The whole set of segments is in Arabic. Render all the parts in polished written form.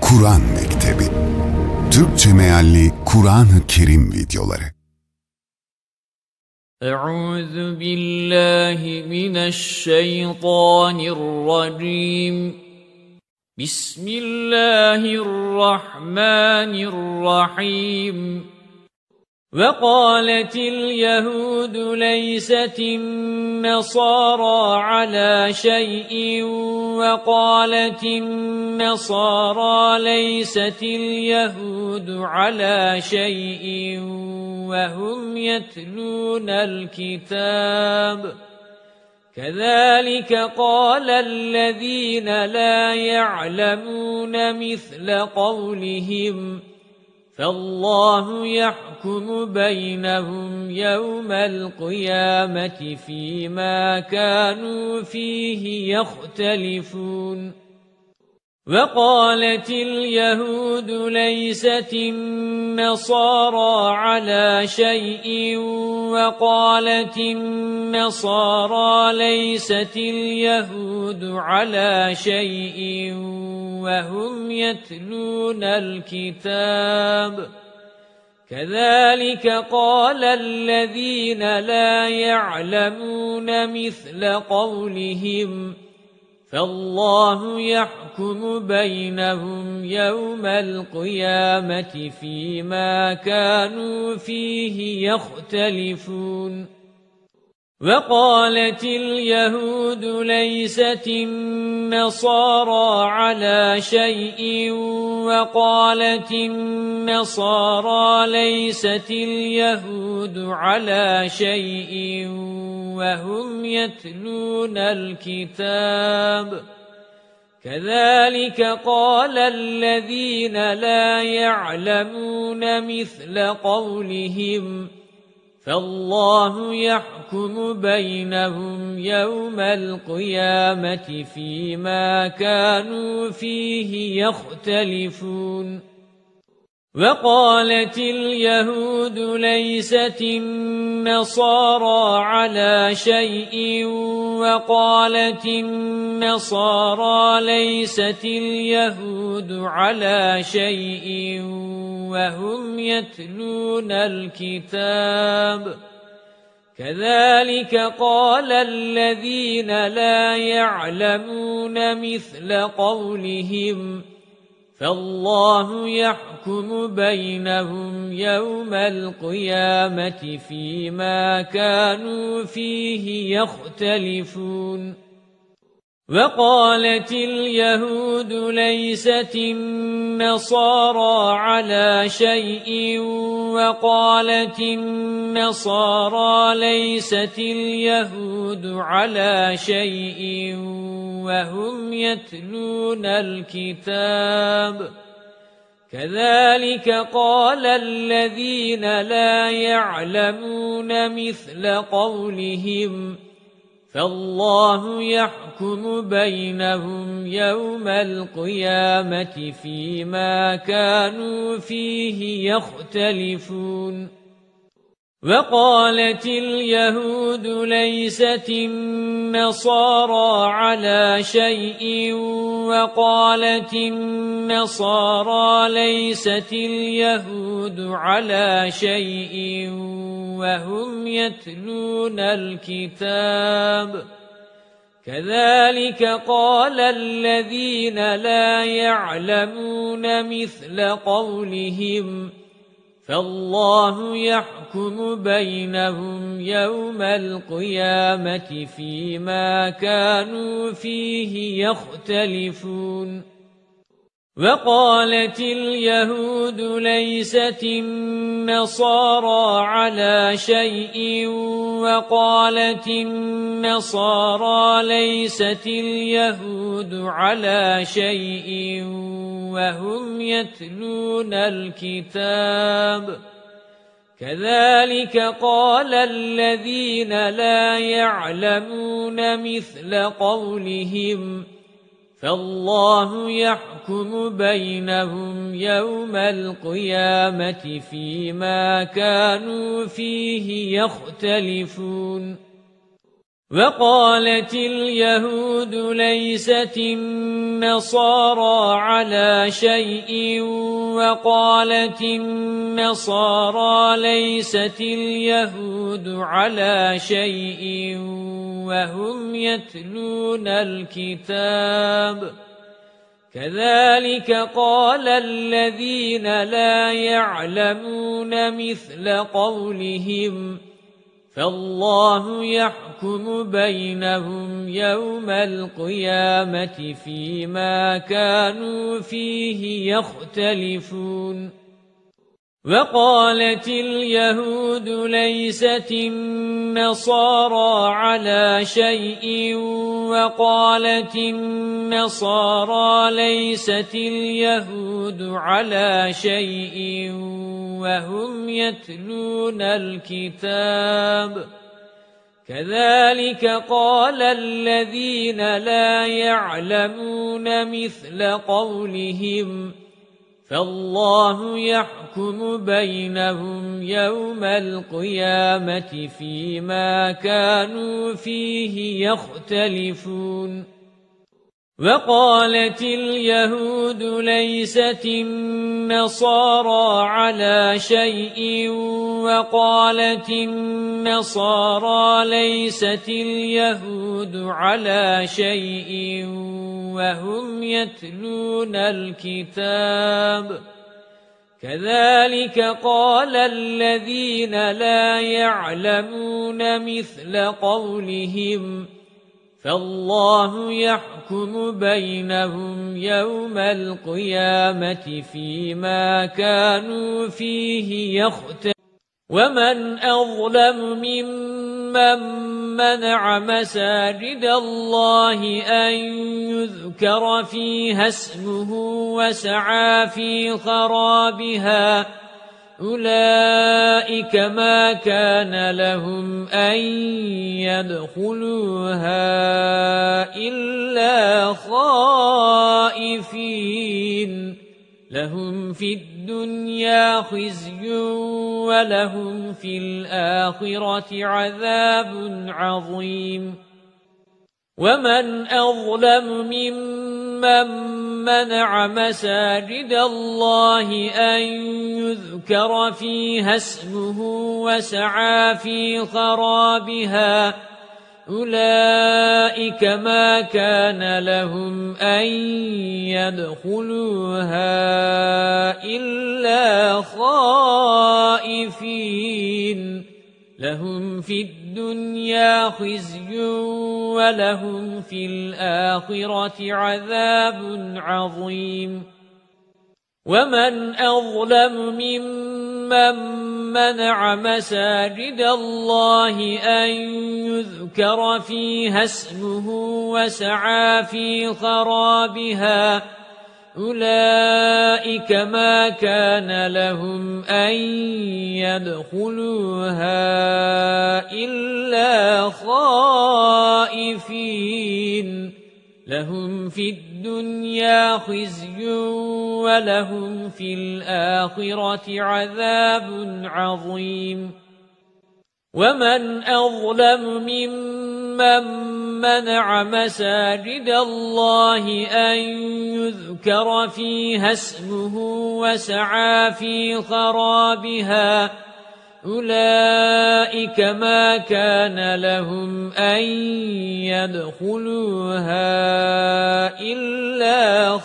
Kur'an Mektebi Türkçe mealli Kur'an-ı Kerim videoları. Euzu billahi mineşşeytanirracim. Bismillahirrahmanirrahim. وَقَالَتِ الْيَهُودُ لَيْسَتِ النَّصَارَى عَلَى شَيْءٍ وَقَالَتِ النَّصَارَى لَيْسَتِ الْيَهُودُ عَلَى شَيْءٍ وَهُمْ يَتْلُونَ الْكِتَابَ كَذَلِكَ قَالَ الَّذِينَ لَا يَعْلَمُونَ مِثْلَ قَوْلِهِمْ فَاللَّهُ يَحْكُمُ بَيْنَهُمْ يَوْمَ الْقِيَامَةِ فِيمَا كَانُوا فِيهِ يَخْتَلِفُونَ وَقَالَتِ الْيَهُودُ لَيْسَتِ النَّصَارَى عَلَى شَيْءٍ وَقَالَتِ النَّصَارَى لَيْسَتِ الْيَهُودُ عَلَى شَيْءٍ وَهُمْ يَتْلُونَ الْكِتَابَ كَذَلِكَ قَالَ الَّذِينَ لَا يَعْلَمُونَ مِثْلَ قَوْلِهِمْ فَاللَّهُ يَحْكُمُ بَيْنَهُمْ يَوْمَ الْقِيَامَةِ فِيمَا كَانُوا فِيهِ يَخْتَلِفُونَ وَقَالَتِ الْيَهُودُ لَيْسَتِ النَّصَارَى عَلَى شَيْءٍ وَقَالَتِ النَّصَارَى لَيْسَتِ الْيَهُودُ عَلَى شَيْءٍ وَهُمْ يَتْلُونَ الْكِتَابَ كَذَلِكَ قَالَ الَّذِينَ لَا يَعْلَمُونَ مِثْلَ قَوْلِهِمْ فَاللَّهُ يَحْكُمُ بَيْنَهُمْ يَوْمَ الْقِيَامَةِ فِيمَا كَانُوا فِيهِ يَخْتَلِفُونَ وَقَالَتِ الْيَهُودُ لَيْسَتِ النَّصَارَى عَلَى شَيْءٍ وَقَالَتِ النَّصَارَى لَيْسَتِ الْيَهُودُ عَلَى شَيْءٍ وَهُمْ يَتْلُونَ الْكِتَابَ كَذَلِكَ قَالَ الَّذِينَ لَا يَعْلَمُونَ مِثْلَ قَوْلِهِمْ فَاللَّهُ يَحْكُمُ بَيْنَهُمْ يَوْمَ الْقِيَامَةِ فِيمَا كَانُوا فِيهِ يَخْتَلِفُونَ وَقَالَتِ الْيَهُودُ لَيْسَتِ النَّصَارَى عَلى شَيْءٍ وَقَالَتِ النَّصَارَى لَيْسَتِ الْيَهُودُ عَلى شَيْءٍ وَهُمْ يَتْلُونَ الْكِتَابَ كَذَلِكَ قَالَ الَّذِينَ لَا يَعْلَمُونَ مِثْلَ قَوْلِهِمْ فَاللَّهُ يَحْكُمُ بَيْنَهُمْ يَوْمَ الْقِيَامَةِ فِيمَا كَانُوا فِيهِ يَخْتَلِفُونَ وَقَالَتِ الْيَهُودُ لَيْسَتِ النَّصَارَى عَلى شَيْءٍ وَقَالَتِ النَّصَارَى لَيْسَتِ الْيَهُودُ عَلى شَيْءٍ وَهُمْ يَتْلُونَ الْكِتَابَ كَذَلِكَ قَالَ الَّذِينَ لَا يَعْلَمُونَ مِثْلَ قَوْلِهِمْ فَاللَّهُ يَحْكُمُ بَيْنَهُمْ يَوْمَ الْقِيَامَةِ فِيمَا كَانُوا فِيهِ يَخْتَلِفُونَ وَقَالَتِ الْيَهُودُ لَيْسَتِ النَّصَارَى عَلى شَيْءٍ وَقَالَتِ النَّصَارَى لَيْسَتِ الْيَهُودُ عَلى شَيْءٍ وَهُمْ يَتْلُونَ الْكِتَابَ كَذَلِكَ قَالَ الَّذِينَ لَا يَعْلَمُونَ مِثْلَ قَوْلِهِمْ فَاللَّهُ يَحْكُمُ بَيْنَهُمْ يَوْمَ الْقِيَامَةِ فِيمَا كَانُوا فِيهِ يَخْتَلِفُونَ وقالت اليهود ليست النصارى على شيء وقالت النصارى ليست اليهود على شيء وهم يتلون الكتاب كذلك قال الذين لا يعلمون مثل قولهم فالله يحكم بينهم يوم القيامة فيما كانوا فيه يختلفون وقالت اليهود ليست النصارى على شيء وقالت النصارى ليست اليهود على شيء وهم يتلون الكتاب كذلك قال الذين لا يعلمون مثل قولهم فالله يحكم بينهم يوم القيامة فيما كانوا فيه يختلفون وقالت اليهود ليست النصارى على شيء وقالت النصارى ليست اليهود على شيء وهم يتلون الكتاب كذلك قال الذين لا يعلمون مثل قولهم فالله يحكم بينهم يوم القيامة فيما كانوا فيه يختلفون ومن أظلم ممن منع مساجد الله أن يذكر فيها اسمه وسعى في خرابها أولئك ما كان لهم أن يدخلوها إلا خائفين لهم في الدنيا خزي ولهم في الآخرة عذاب عظيم ومن أظلم ممن منع مساجد الله أن يذكر فيها اسمه وسعى في خرابها أولئك ما كان لهم أن يدخلوها إلا خائفين لهم في الدنيا خزي ولهم في الآخرة عذاب عظيم ومن أظلم ممن منع مساجد الله أن يذكر فيها اسمه وسعى في خرابها أولئك ما كان لهم أن يدخلوها إلا خائفين لهم في الدنيا خزي ولهم في الآخرة عذاب عظيم ومن أظلم ممن منع مساجد الله أن يذكر فيها اسمه وسعى في خرابها أولئك ما كان لهم أن يدخلوها إلا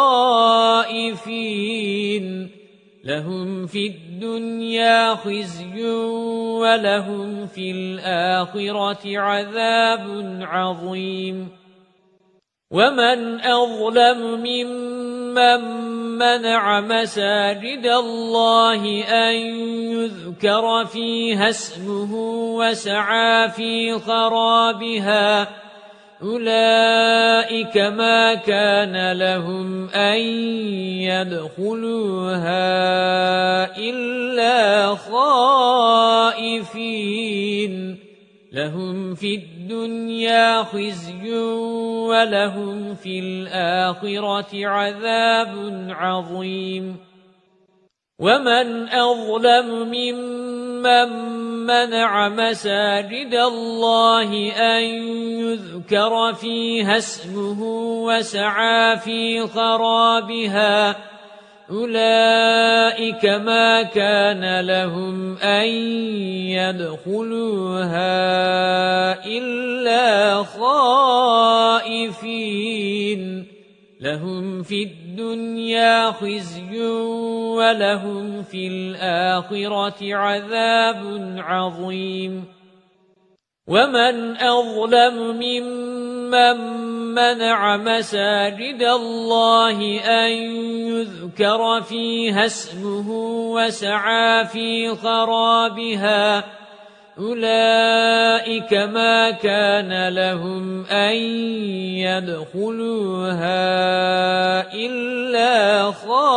خائفين لهم في الدنيا خزي ولهم في الآخرة عذاب عظيم ومن أظلم ممن منع مساجد الله أن يذكر فيها اسمه وسعى في خرابها أولئك ما كان لهم أن يدخلوها إلا خائفين لهم في الدنيا خزي ولهم في الآخرة عذاب عظيم ومن أظلم ممن ممن منع مساجد الله أن يذكر فيها اسمه وسعى في خرابها أولئك ما كان لهم أن يدخلوها إلا خائفين لهم في الدنيا خزي ولهم في الآخرة عذاب عظيم ومن أظلم ممن منع مساجد الله أن يذكر فيها اسمه وسعى في خرابها أولئك ما كان لهم أن يدخلوها إلا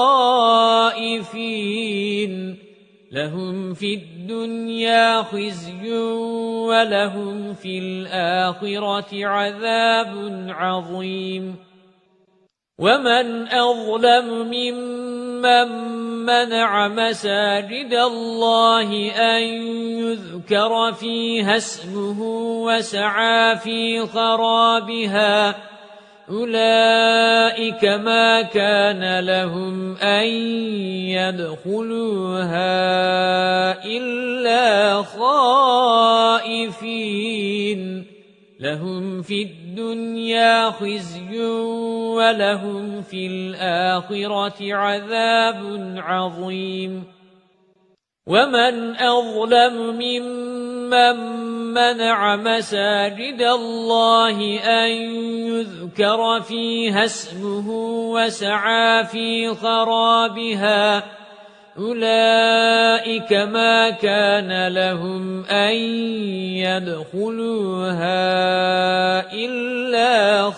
خائفين لهم في الدنيا خزي ولهم في الآخرة عذاب عظيم ومن أظلم ممن منع مساجد الله أن يذكر فيها اسمه وسعى في خرابها أولئك ما كان لهم أن يدخلوها إلا خائفين لهم في الدنيا خزي ولهم في الآخرة عذاب عظيم ومن أظلم ممن منع مساجد الله أن يذكر فيها اسمه وسعى في خرابها أولئك ما كان لهم أن يدخلوها إلا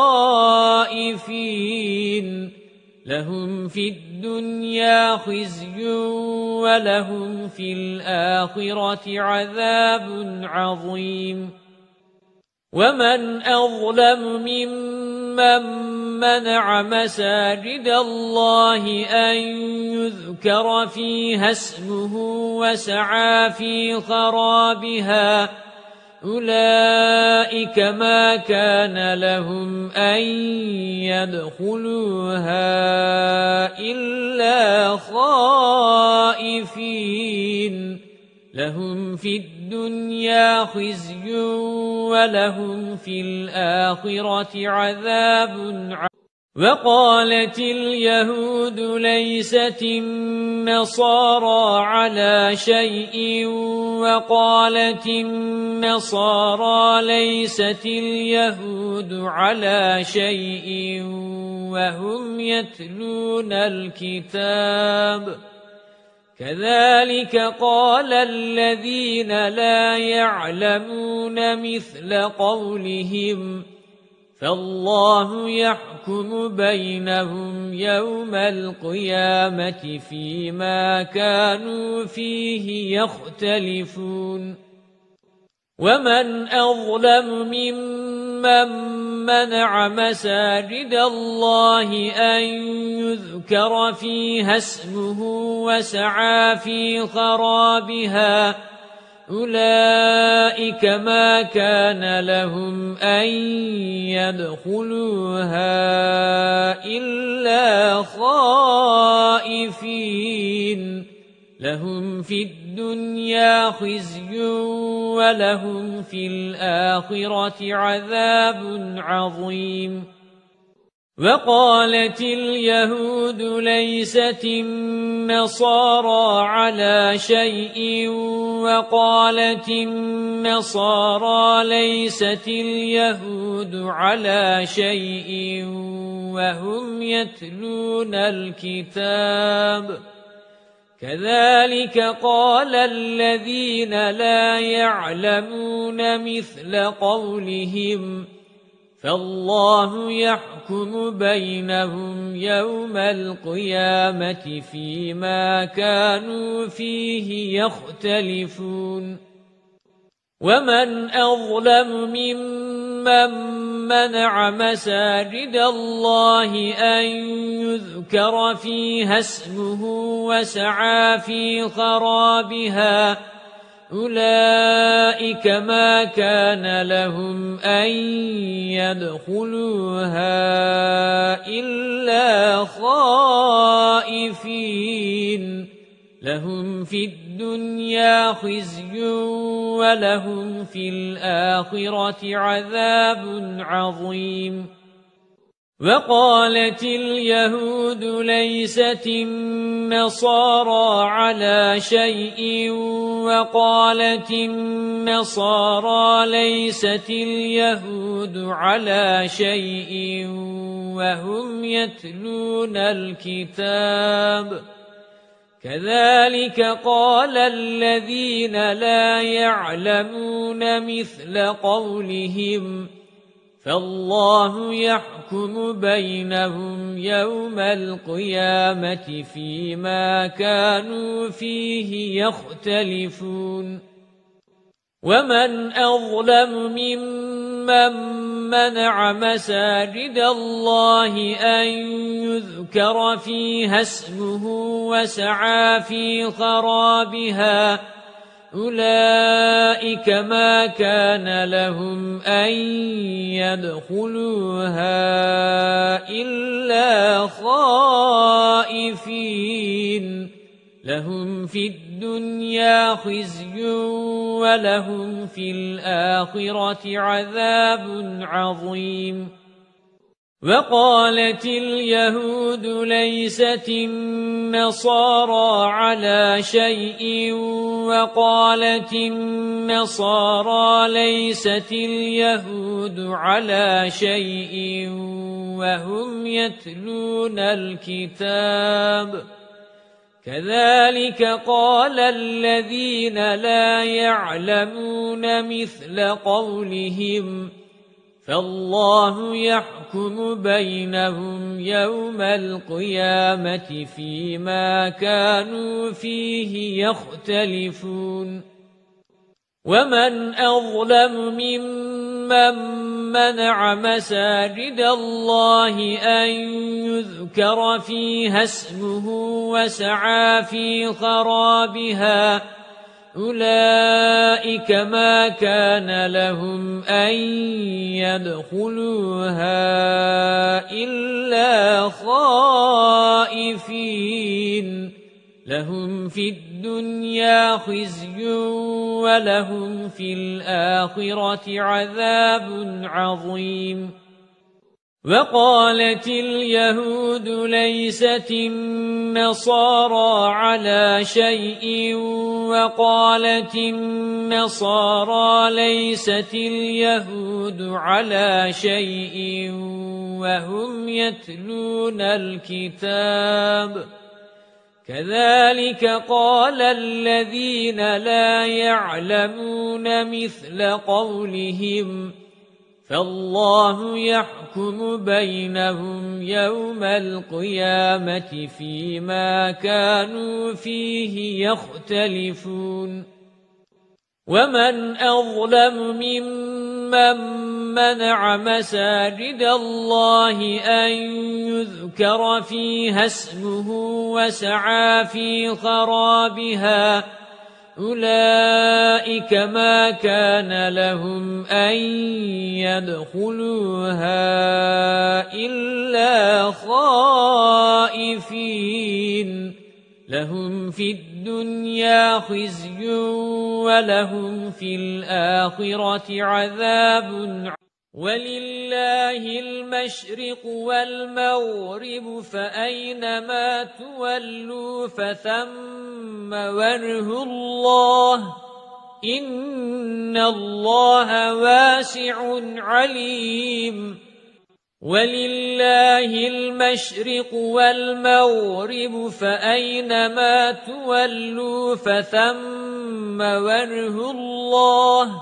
خائفين لهم في الدنيا خزي ولهم في الآخرة عذاب عظيم ومن أظلم ممن منع مساجد الله أن يذكر فيها اسمه وسعى في خرابها أولئك ما كان لهم أن يدخلوها إلا خائفين لهم في الدنيا خزي ولهم في الآخرة عذاب عظيم وقالت اليهود ليست النصارى على شيء وقالت النصارى ليست اليهود على شيء وهم يتلون الكتاب كذلك قال الذين لا يعلمون مثل قولهم فالله يحكم بينهم يوم القيامة فيما كانوا فيه يختلفون ومن أظلم ممن منع مساجد الله أن يذكر فيها اسمه وسعى في خرابها أولئك ما كان لهم أن يدخلوها إلا خائفين لهم في الدنيا خزي ولهم في الآخرة عذاب عظيم وقالت اليهود ليست النصارى على شيء وقالت النصارى ليست اليهود على شيء وهم يتلون الكتاب كذلك قال الذين لا يعلمون مثل قولهم فالله يحكم بينهم يوم القيامة فيما كانوا فيه يختلفون وَمَنْ أَظْلَمُ مِمَّنْ مَنَعَ مَسَاجِدَ اللَّهِ أَنْ يُذْكَرَ فِيهَا اسْمُهُ وَسَعَى فِي خَرَابِهَا أُولَئِكَ مَا كَانَ لَهُمْ أَنْ يَدْخُلُوهَا إِلَّا خَائِفِينَ لَهُمْ فِي الدُّنْيَا خِزْيٌ وَلَهُمْ فِي الْآخِرَةِ عَذَابٌ عَظِيمٌ وَقَالَتِ الْيَهُودُ لَيْسَتِ النَّصَارَى عَلَى شَيْءٍ وَقَالَتِ النَّصَارَى لَيْسَتِ الْيَهُودُ عَلَى شَيْءٍ وَهُمْ يَتْلُونَ الْكِتَابَ كَذَلِكَ قَالَ الَّذِينَ لَا يَعْلَمُونَ مِثْلَ قَوْلِهِمْ فَاللَّهُ يَحْكُمُ بَيْنَهُمْ يَوْمَ الْقِيَامَةِ فِيمَا كَانُوا فِيهِ يَخْتَلِفُونَ وَمَنْ أَظْلَمُ مِمَّنْ مَنَعَ مَسَاجِدَ اللَّهِ أَنْ يُذْكَرَ فِيهَا اسْمُهُ وَسَعَى فِي خَرَابِهَا أُولَئِكَ مَا كَانَ لَهُمْ أَنْ يَدْخُلُوهَا إِلَّا خَائِفِينَ لَهُمْ فِي الدُّنْيَا خِزْيٌ وَلَهُمْ فِي الْآخِرَةِ عَذَابٌ عَظِيمٌ وَقَالَتِ الْيَهُودُ لَيْسَتِ النَّصَارَى عَلَى شَيْءٍ وَقَالَتِ النَّصَارَى لَيْسَتِ الْيَهُودُ عَلَى شَيْءٍ وَهُمْ يَتْلُونَ الْكِتَابَ كَذَلِكَ قَالَ الَّذِينَ لَا يَعْلَمُونَ مِثْلَ قَوْلِهِمْ فَاللَّهُ يَحْكُمُ بَيْنَهُمْ يَوْمَ الْقِيَامَةِ فِيمَا كَانُوا فِيهِ يَخْتَلِفُونَ وَمَنْ أَظْلَمُ مِمَّنْ مَنَعَ مَسَاجِدَ اللَّهِ أَنْ يُذْكَرَ فِيهَا اسْمُهُ وَسَعَى فِي خَرَابِهَا أُولَئِكَ مَا كَانَ لَهُمْ أَنْ يَدْخُلُوهَا إِلَّا خَائِفِينَ لَهُمْ فِي الدُّنْيَا خِزْيٌ وَلَهُمْ فِي الْآخِرَةِ عَذَابٌ عَظِيمٌ وَقَالَتِ الْيَهُودُ لَيْسَتِ النَّصَارَى عَلَى شَيْءٍ وَقَالَتِ النَّصَارَى لَيْسَتِ الْيَهُودُ عَلَى شَيْءٍ وَهُمْ يَتْلُونَ الْكِتَابَ كَذَلِكَ قَالَ الَّذِينَ لَا يَعْلَمُونَ مِثْلَ قَوْلِهِمْ فَاللَّهُ يَحْكُمُ بَيْنَهُمْ يَوْمَ الْقِيَامَةِ فِيمَا كَانُوا فِيهِ يَخْتَلِفُونَ وَمَنْ أَظْلَمُ مِمَّنْ مَنَعَ مَسَاجِدَ اللَّهِ أَنْ يُذْكَرَ فِيهَا اسْمُهُ وَسَعَى فِي خَرَابِهَا أُولَئِكَ مَا كَانَ لَهُمْ أَنْ يَدْخُلُوهَا إِلَّا خَائِفِينَ لَهُمْ فِي الدُّنْيَا خِزْيٌ وَلَهُمْ فِي الْآخِرَةِ عَذَابٌ عَظِيمٌ وَلِلَّهِ الْمَشْرِقُ وَالْمَغْرِبُ فَأَيْنَمَا تُوَلُّوا فَثَمَّ وَجْهُ اللَّهِ إِنَّ اللَّهَ وَاسِعٌ عَلِيمٌ وَلِلَّهِ الْمَشْرِقُ وَالْمَغْرِبُ فَأَيْنَمَا تُوَلُّوا فَثَمَّ وَجْهُ اللَّهِ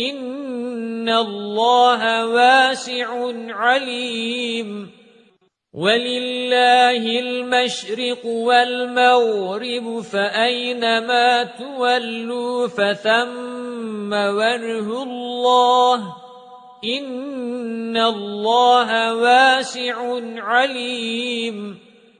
إِنَّ اللَّهَ وَاسِعٌ عَلِيمٌ وَلِلَّهِ الْمَشْرِقُ وَالْمَغْرِبُ فَأَيْنَمَا تُوَلُّوا فَثَمَّ وَجْهُ اللَّهِ إِنَّ اللَّهَ وَاسِعٌ عَلِيمٌ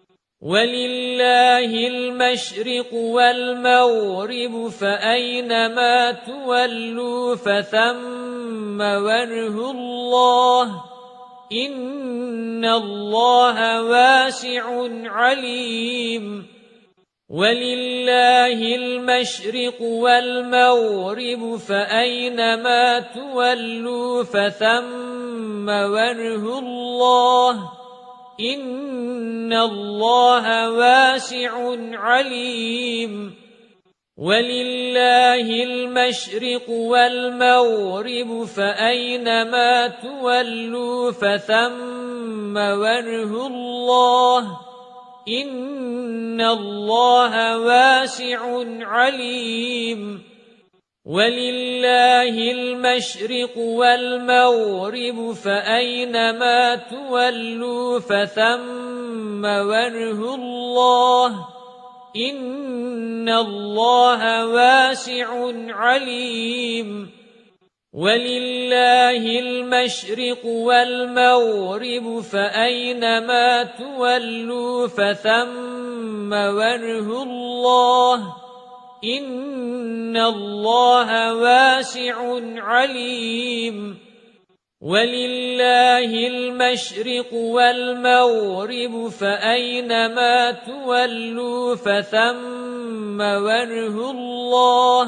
وَلِلَّهِ الْمَشْرِقُ وَالْمَغْرِبُ فَأَيْنَمَا تُوَلُّوا فَثَمَّ وَجْهُ اللَّهِ إِنَّ اللَّهَ وَاسِعٌ عَلِيمٌ وَلِلَّهِ الْمَشْرِقُ وَالْمَغْرِبُ فَأَيْنَمَا تُوَلُّوا فَثَمَّ وَجْهُ اللَّهِ إِنَّ اللَّهَ وَاسِعٌ عَلِيمٌ وَلِلَّهِ الْمَشْرِقُ وَالْمَغْرِبُ فَأَيْنَمَا تُوَلُّوا فَثَمَّ وَجْهُ اللَّهِ إِنَّ اللَّهَ وَاسِعٌ عَلِيمٌ وَلِلَّهِ الْمَشْرِقُ وَالْمَغْرِبُ فَأَيْنَمَا تُوَلُّوا فَثَمَّ وَجْهُ اللَّهِ إِنَّ اللَّهَ وَاسِعٌ عَلِيمٌ وَلِلَّهِ الْمَشْرِقُ وَالْمَغْرِبُ فَأَيْنَمَا تُوَلُّوا فَثَمَّ وَجْهُ اللَّهِ إِنَّ اللَّهَ وَاسِعٌ عَلِيمٌ وَلِلَّهِ الْمَشْرِقُ وَالْمَغْرِبُ فَأَيْنَمَا تُوَلُّوا فَثَمَّ وَجْهُ اللَّهِ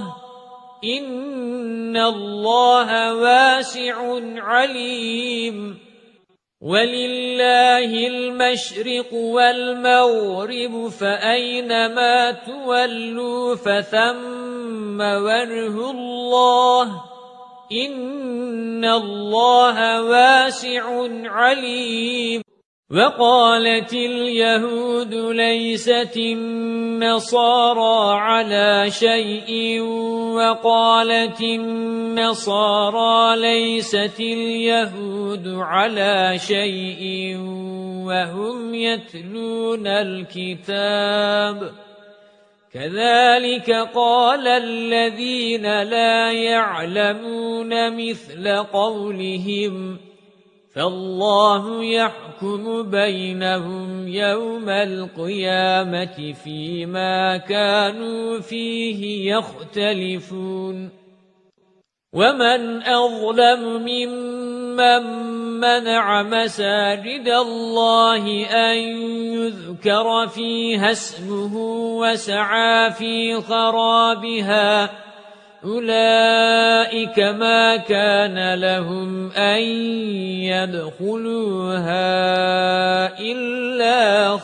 إِنَّ اللَّهَ وَاسِعٌ عَلِيمٌ وَلِلَّهِ الْمَشْرِقُ وَالْمَغْرِبُ فَأَيْنَمَا تُوَلُّوا فَثَمَّ وَجْهُ اللَّهِ إِنَّ اللَّهَ وَاسِعٌ عَلِيمٌ وَقَالَتِ الْيَهُودُ لَيْسَتِ النَّصَارَى عَلَى شَيْءٍ وَقَالَتِ النَّصَارَى لَيْسَتِ الْيَهُودُ عَلَى شَيْءٍ وَهُمْ يَتْلُونَ الْكِتَابَ كَذَلِكَ قَالَ الَّذِينَ لَا يَعْلَمُونَ مِثْلَ قَوْلِهِمْ فَاللَّهُ يَحْكُمُ بَيْنَهُمْ يَوْمَ الْقِيَامَةِ فِيمَا كَانُوا فِيهِ يَخْتَلِفُونَ وَمَنْ أَظْلَمُ مِمَّنْ مَنَعَ مَسَاجِدَ اللَّهِ أَنْ يُذْكَرَ فِيهَا اسْمُهُ وَسَعَى فِي خَرَابِهَا أُولَئِكَ مَا كَانَ لَهُمْ أَنْ يَدْخُلُوهَا إِلَّا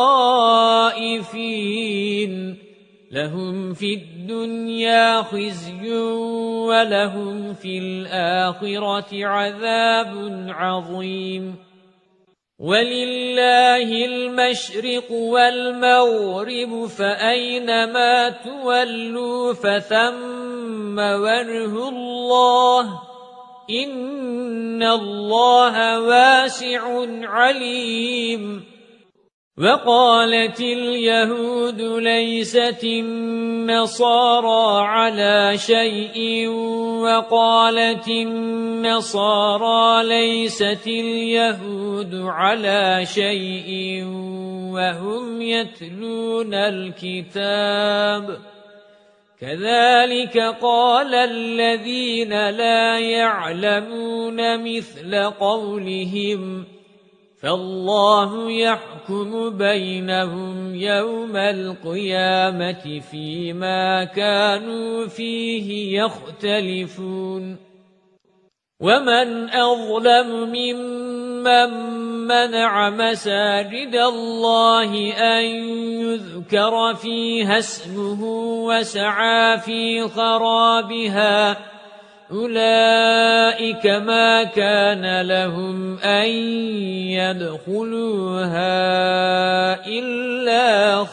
خَائِفِينَ لَهُمْ فِي الدُّنْيَا خِزْيٌ وَلَهُمْ فِي الْآخِرَةِ عَذَابٌ عَظِيمٌ وَلِلَّهِ الْمَشْرِقُ وَالْمَغْرِبُ فَأَيْنَمَا تُوَلُّوا فَثَمَّ وَجْهُ اللَّهِ إِنَّ اللَّهَ وَاسِعٌ عَلِيمٌ وَقَالَتِ الْيَهُودُ لَيْسَتِ النَّصَارَى عَلَى شَيْءٍ وَقَالَتِ النَّصَارَى لَيْسَتِ الْيَهُودُ عَلَى شَيْءٍ وَهُمْ يَتْلُونَ الْكِتَابَ كَذَلِكَ قَالَ الَّذِينَ لَا يَعْلَمُونَ مِثْلَ قَوْلِهِمْ فَاللَّهُ يَحْكُمُ بَيْنَهُمْ يَوْمَ الْقِيَامَةِ فِيمَا كَانُوا فِيهِ يَخْتَلِفُونَ وَمَنْ أَظْلَمُ مِمَّنْ مَنَعَ مَسَاجِدَ اللَّهِ أَنْ يُذْكَرَ فِيهَا اسْمُهُ وَسَعَى فِي خَرَابِهَا أُولَئِكَ مَا كَانَ لَهُمْ أَنْ يَدْخُلُوهَا إِلَّا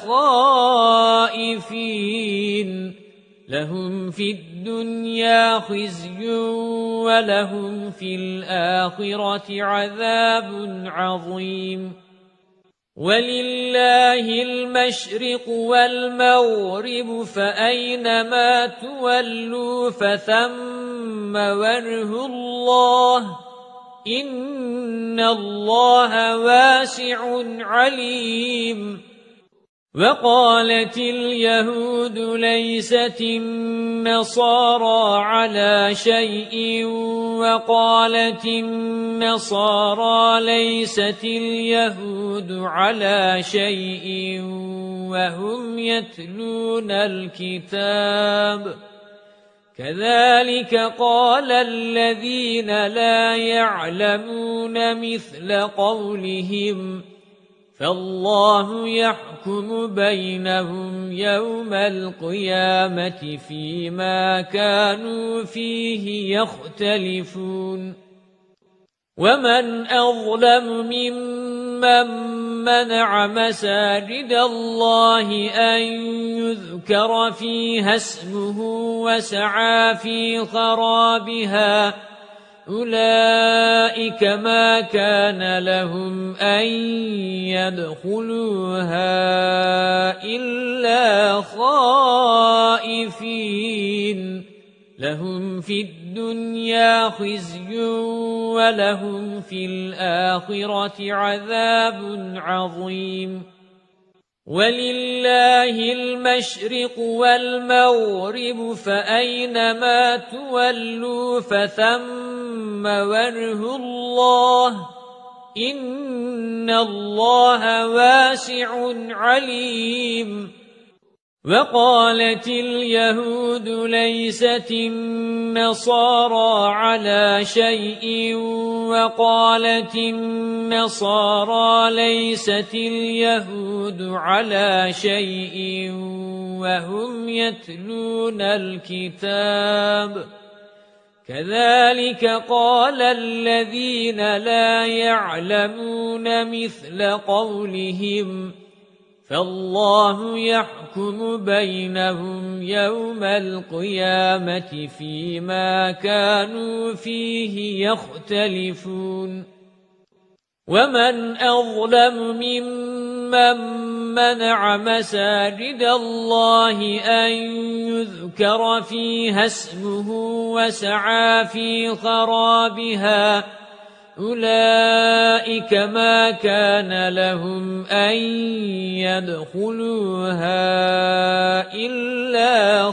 خَائِفِينَ لَهُمْ فِي الدُّنْيَا خِزْيٌ وَلَهُمْ فِي الْآخِرَةِ عَذَابٌ عَظِيمٌ وَلِلَّهِ الْمَشْرِقُ وَالْمَغْرِبُ فَأَيْنَمَا تُوَلُّوا فَثَمَّ وَجْهُ اللَّهِ إِنَّ اللَّهَ وَاسِعٌ عَلِيمٌ وَقَالَتِ الْيَهُودُ لَيْسَتِ النَّصَارَى عَلَى شَيْءٍ وَقَالَتِ النَّصَارَى لَيْسَتِ الْيَهُودُ عَلَى شَيْءٍ وَهُمْ يَتْلُونَ الْكِتَابَ كَذَلِكَ قَالَ الَّذِينَ لَا يَعْلَمُونَ مِثْلَ قَوْلِهِمْ فَاللَّهُ يَحْكُمُ بَيْنَهُمْ يَوْمَ الْقِيَامَةِ فِيمَا كَانُوا فِيهِ يَخْتَلِفُونَ وَمَنْ أَظْلَمُ مِمَّنْ مَنَعَ مَسَاجِدَ اللَّهِ أَنْ يُذْكَرَ فِيهَا اسْمُهُ وَسَعَى فِي خَرَابِهَا أُولَئِكَ مَا كَانَ لَهُمْ أَن يَدْخُلُوهَا إِلَّا خَائِفِينَ لَهُمْ فِي الدُّنْيَا خِزْيٌ وَلَهُمْ فِي الْآخِرَةِ عَذَابٌ عَظِيمٌ وَلِلَّهِ الْمَشْرِقُ وَالْمَغْرِبُ فَأَيْنَمَا تُوَلُّوا فَثَمَّ وَجْهُ اللَّهِ إِنَّ اللَّهَ وَاسِعٌ عَلِيمٌ وَقَالَتِ الْيَهُودُ لَيْسَتِ النَّصَارَى عَلَى شَيْءٍ وَقَالَتِ النَّصَارَى لَيْسَتِ الْيَهُودُ عَلَى شَيْءٍ وَهُمْ يَتْلُونَ الْكِتَابَ كَذَلِكَ قَالَ الَّذِينَ لَا يَعْلَمُونَ مِثْلَ قَوْلِهِمْ فَاللَّهُ يَحْكُمُ بَيْنَهُمْ يَوْمَ الْقِيَامَةِ فِيمَا كَانُوا فِيهِ يَخْتَلِفُونَ وَمَنْ أَظْلَمُ مِمَّنْ مَنَعَ مَسَاجِدَ اللَّهِ أَنْ يُذْكَرَ فِيهَا اسْمُهُ وَسَعَى فِي خَرَابِهَا أُولَئِكَ مَا كَانَ لَهُمْ أَن يَدْخُلُوهَا إِلَّا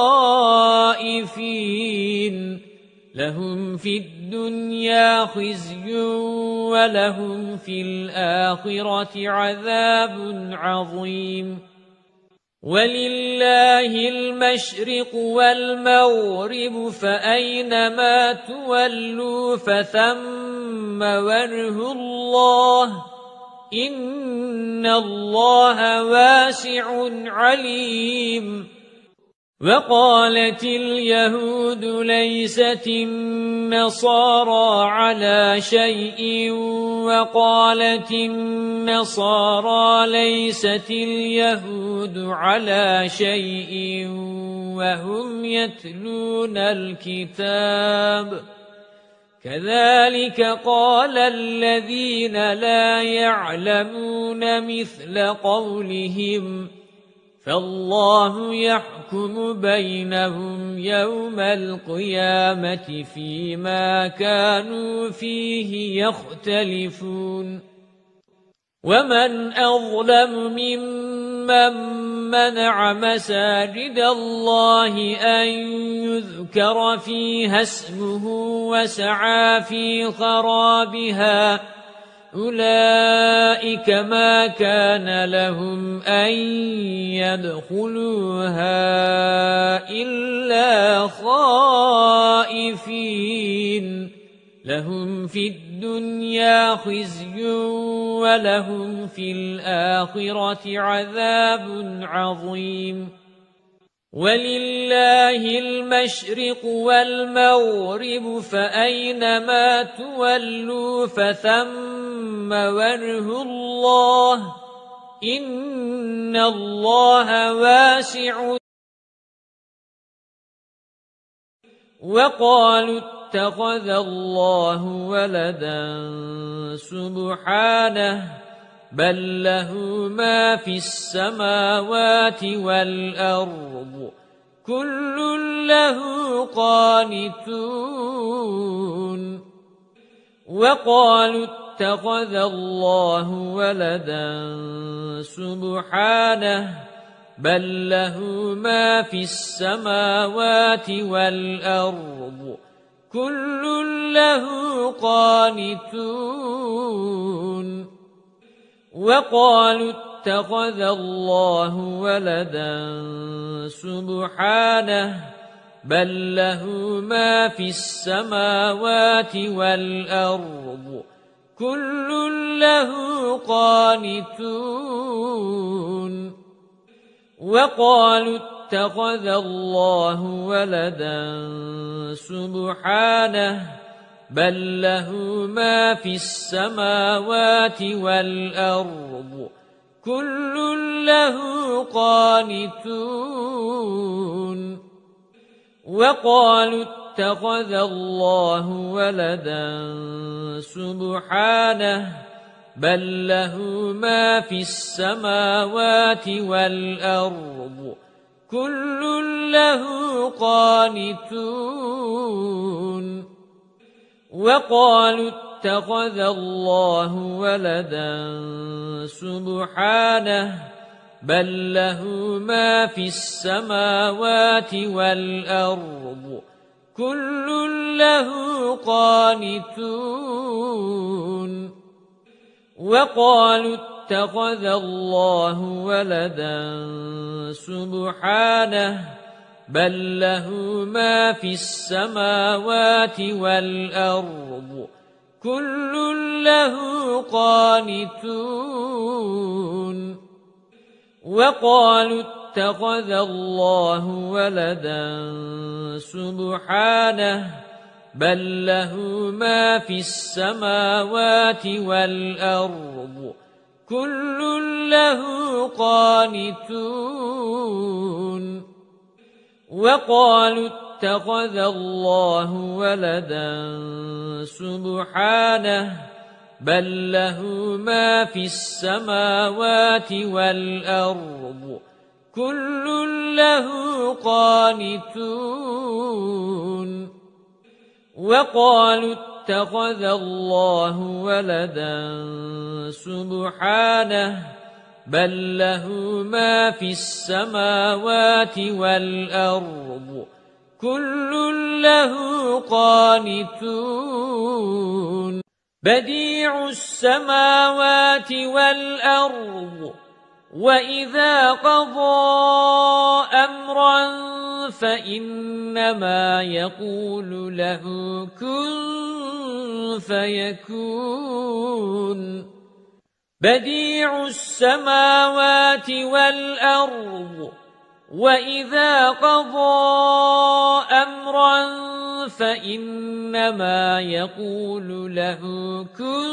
خَائِفِينَ لَهُمْ فِي الدُّنْيَا خِزْيٌ وَلَهُمْ فِي الْآخِرَةِ عَذَابٌ عَظِيمٌ وَلِلَّهِ الْمَشْرِقُ وَالْمَغْرِبُ فَأَيْنَمَا تُوَلُّوا فَثَمَّ وَجْهُ اللَّهِ إِنَّ اللَّهَ وَاسِعٌ عَلِيمٌ وَقَالَتِ الْيَهُودُ لَيْسَتِ النَّصَارَى عَلَى شَيْءٍ وَقَالَتِ النَّصَارَى لَيْسَتِ الْيَهُودُ عَلَى شَيْءٍ وَهُمْ يَتْلُونَ الْكِتَابَ كَذَلِكَ قَالَ الَّذِينَ لَا يَعْلَمُونَ مِثْلَ قَوْلِهِمْ فَاللَّهُ يَحْكُمُ بَيْنَهُمْ يَوْمَ الْقِيَامَةِ فِيمَا كَانُوا فِيهِ يَخْتَلِفُونَ وَمَنْ أَظْلَمُ مِمَّنْ مَنَعَ مَسَاجِدَ اللَّهِ أَنْ يُذْكَرَ فِيهَا اسْمُهُ وَسَعَى فِي خَرَابِهَا أُولَئِكَ مَا كَانَ لَهُمْ أَن يَدْخُلُوهَا إِلَّا خَائِفِينَ لَهُمْ فِي الدُّنْيَا خِزْيٌ وَلَهُمْ فِي الْآخِرَةِ عَذَابٌ عَظِيمٌ وَلِلَّهِ الْمَشْرِقُ وَالْمَغْرِبُ فَأَيْنَمَا تُوَلُّوا فَثَمَّ وَجْهُ اللَّهِ إِنَّ اللَّهَ وَاسِعٌ وَقَالُوا اتَّخَذَ اللَّهُ وَلَدًا سُبْحَانَهُ بل له ما في السماوات والأرض كل له قانتون وقالوا اتخذ الله ولدا سبحانه بل له ما في السماوات والأرض كل له قانتون وقالوا اتخذ الله ولدا سبحانه بل له ما في السماوات والأرض كل له قانتون وقالوا اتخذ الله ولدا سبحانه بل له ما في السماوات والأرض كل له قانتون وقالوا اتخذ الله ولدا سبحانه بل له ما في السماوات والأرض كل له قانتون وقالوا اتخذ الله ولدا سبحانه بل له ما في السماوات والأرض كل له قانتون وقالوا اتخذ الله ولدا سبحانه بل له ما في السماوات والأرض كل له قانتون وقالوا اتخذ الله ولدا سبحانه بل له ما في السماوات والأرض كل له قانتون وقالوا اتخذ الله ولدا سبحانه بل له ما في السماوات والأرض كل له قانتون وقالوا اتخذ الله ولدا سبحانه بل له ما في السماوات والأرض كل له قانتون بديع السماوات والأرض وإذا قضى أمرا فإنما يقول له كن فيكون بديع السماوات والأرض وإذا قضى أمرا فإنما يقول له كن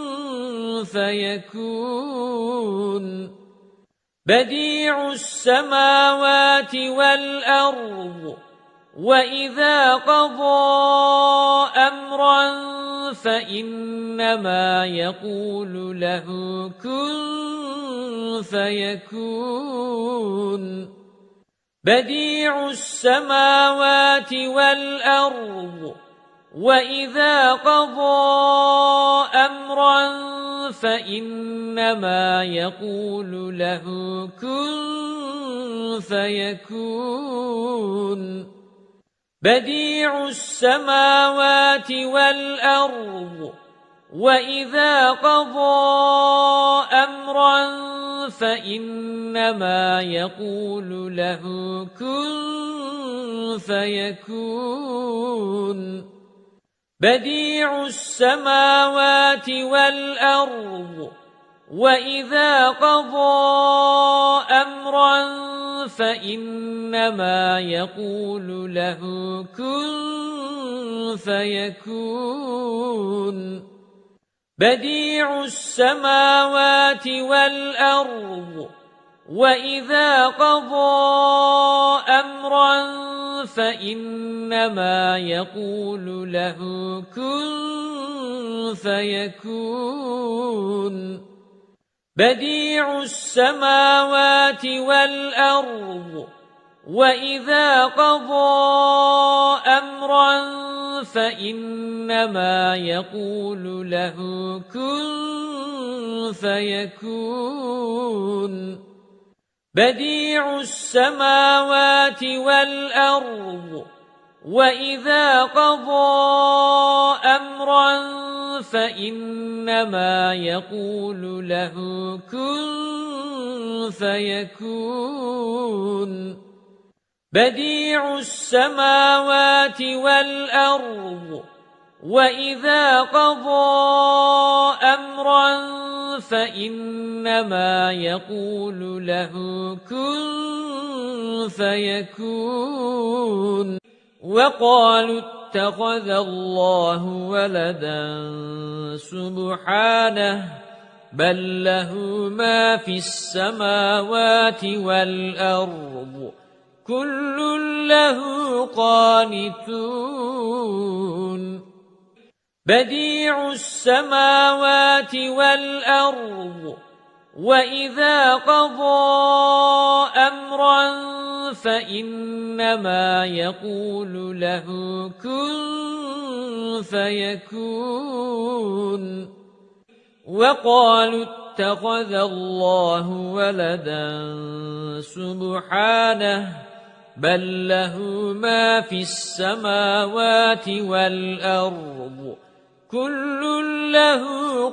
فيكون بديع السماوات والأرض وإذا قضى أمرا فإنما يقول له كن فيكون بديع السماوات والأرض وإذا قضى أمرا فإنما يقول له كن فيكون بديع السماوات والأرض وإذا قضى أمرا فإنما يقول له كن فيكون بديع السماوات والأرض وإذا قضى أمرا فإنما يقول له كن فيكون بديع السماوات والأرض وإذا قضى أمرا فإنما يقول له كن فيكون بديع السماوات والأرض وإذا قضى أمرا فإنما يقول له كن فيكون بديع السماوات والأرض وإذا قضى أمرا فإنما يقول له كن فيكون بديع السماوات والأرض وإذا قضى أمرا فإنما يقول له كن فيكون وقالوا اتخذ الله ولدا سبحانه بل له ما في السماوات والأرض كل له قانتون بديع السماوات والأرض وإذا قضى أمرا فإنما يقول له كن فيكون وقالوا اتخذ الله ولدا سبحانه بل له ما في السماوات والأرض كل له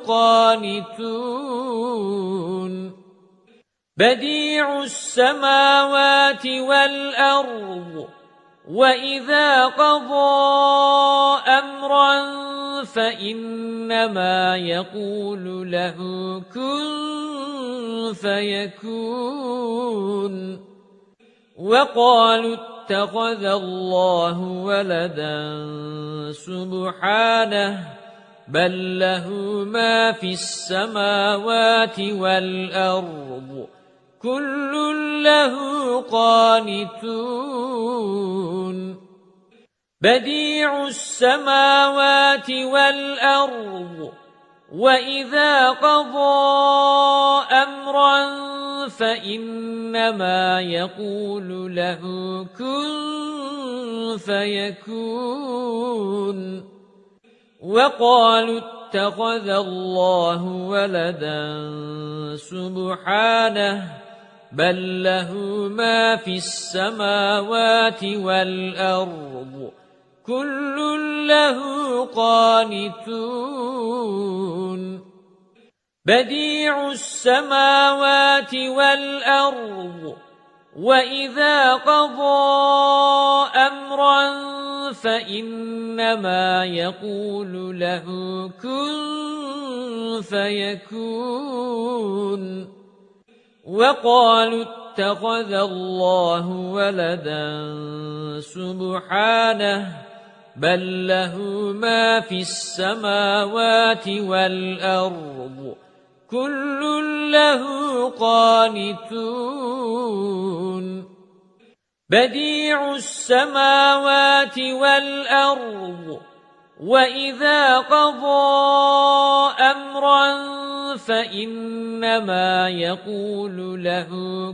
قانتون بديع السماوات والأرض وإذا قضى أمرا فإنما يقول له كن فيكون وقالوا اتخذ الله ولدا سبحانه بل له ما في السماوات والأرض كل له قانتون بديع السماوات والأرض وإذا قضى أمرا فإنما يقول له كن فيكون وقالوا اتخذ الله ولدا سبحانه بل له ما في السماوات والأرض كل له قانتون بديع السماوات والأرض وإذا قضى أمرا فإنما يقول له كن فيكون وقالوا اتخذ الله ولدا سبحانه بل له ما في السماوات والأرض كل له قانتون بديع السماوات والأرض وإذا قضى أمرا فإنما يقول له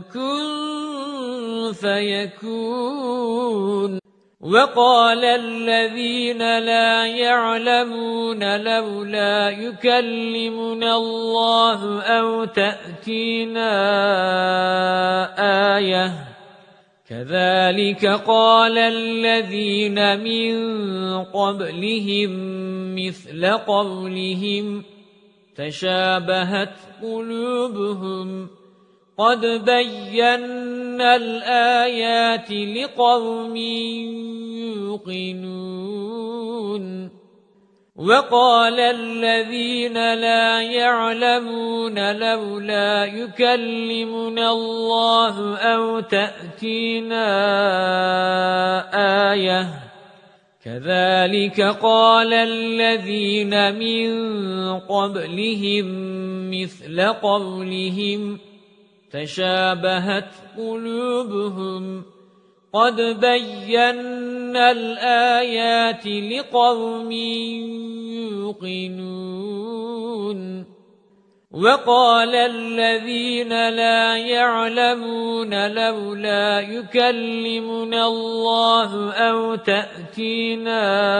كن فيكون وقال الذين لا يعلمون لولا يكلمنا الله أو تأتينا آية كذلك قال الذين من قبلهم مثل قولهم تشابهت قلوبهم قد بينا الآيات لقوم يوقنون وقال الذين لا يعلمون لولا يكلمنا الله أو تأتينا آية كذلك قال الذين من قبلهم مثل قولهم تشابهت قلوبهم قد بينا الآيات لقوم يوقنون وقال الذين لا يعلمون لولا يكلمنا الله أو تأتينا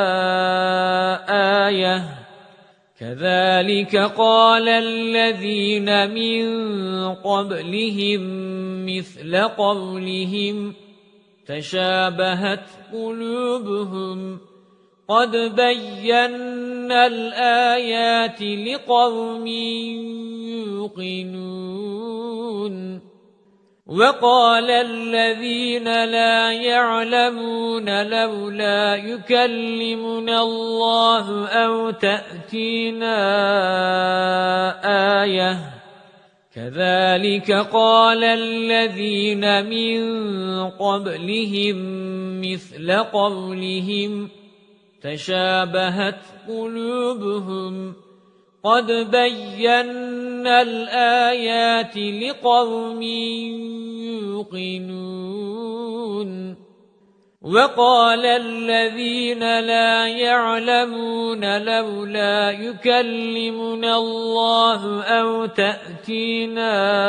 آية كذلك قال الذين من قبلهم مثل قولهم تشابهت قلوبهم قد بينا الآيات لقوم يوقنون وقال الذين لا يعلمون لولا يكلمنا الله أو تأتينا آية كذلك قال الذين من قبلهم مثل قولهم تشابهت قلوبهم قد بينا الآيات لقوم يوقنون وقال الذين لا يعلمون لولا يكلمنا الله أو تأتينا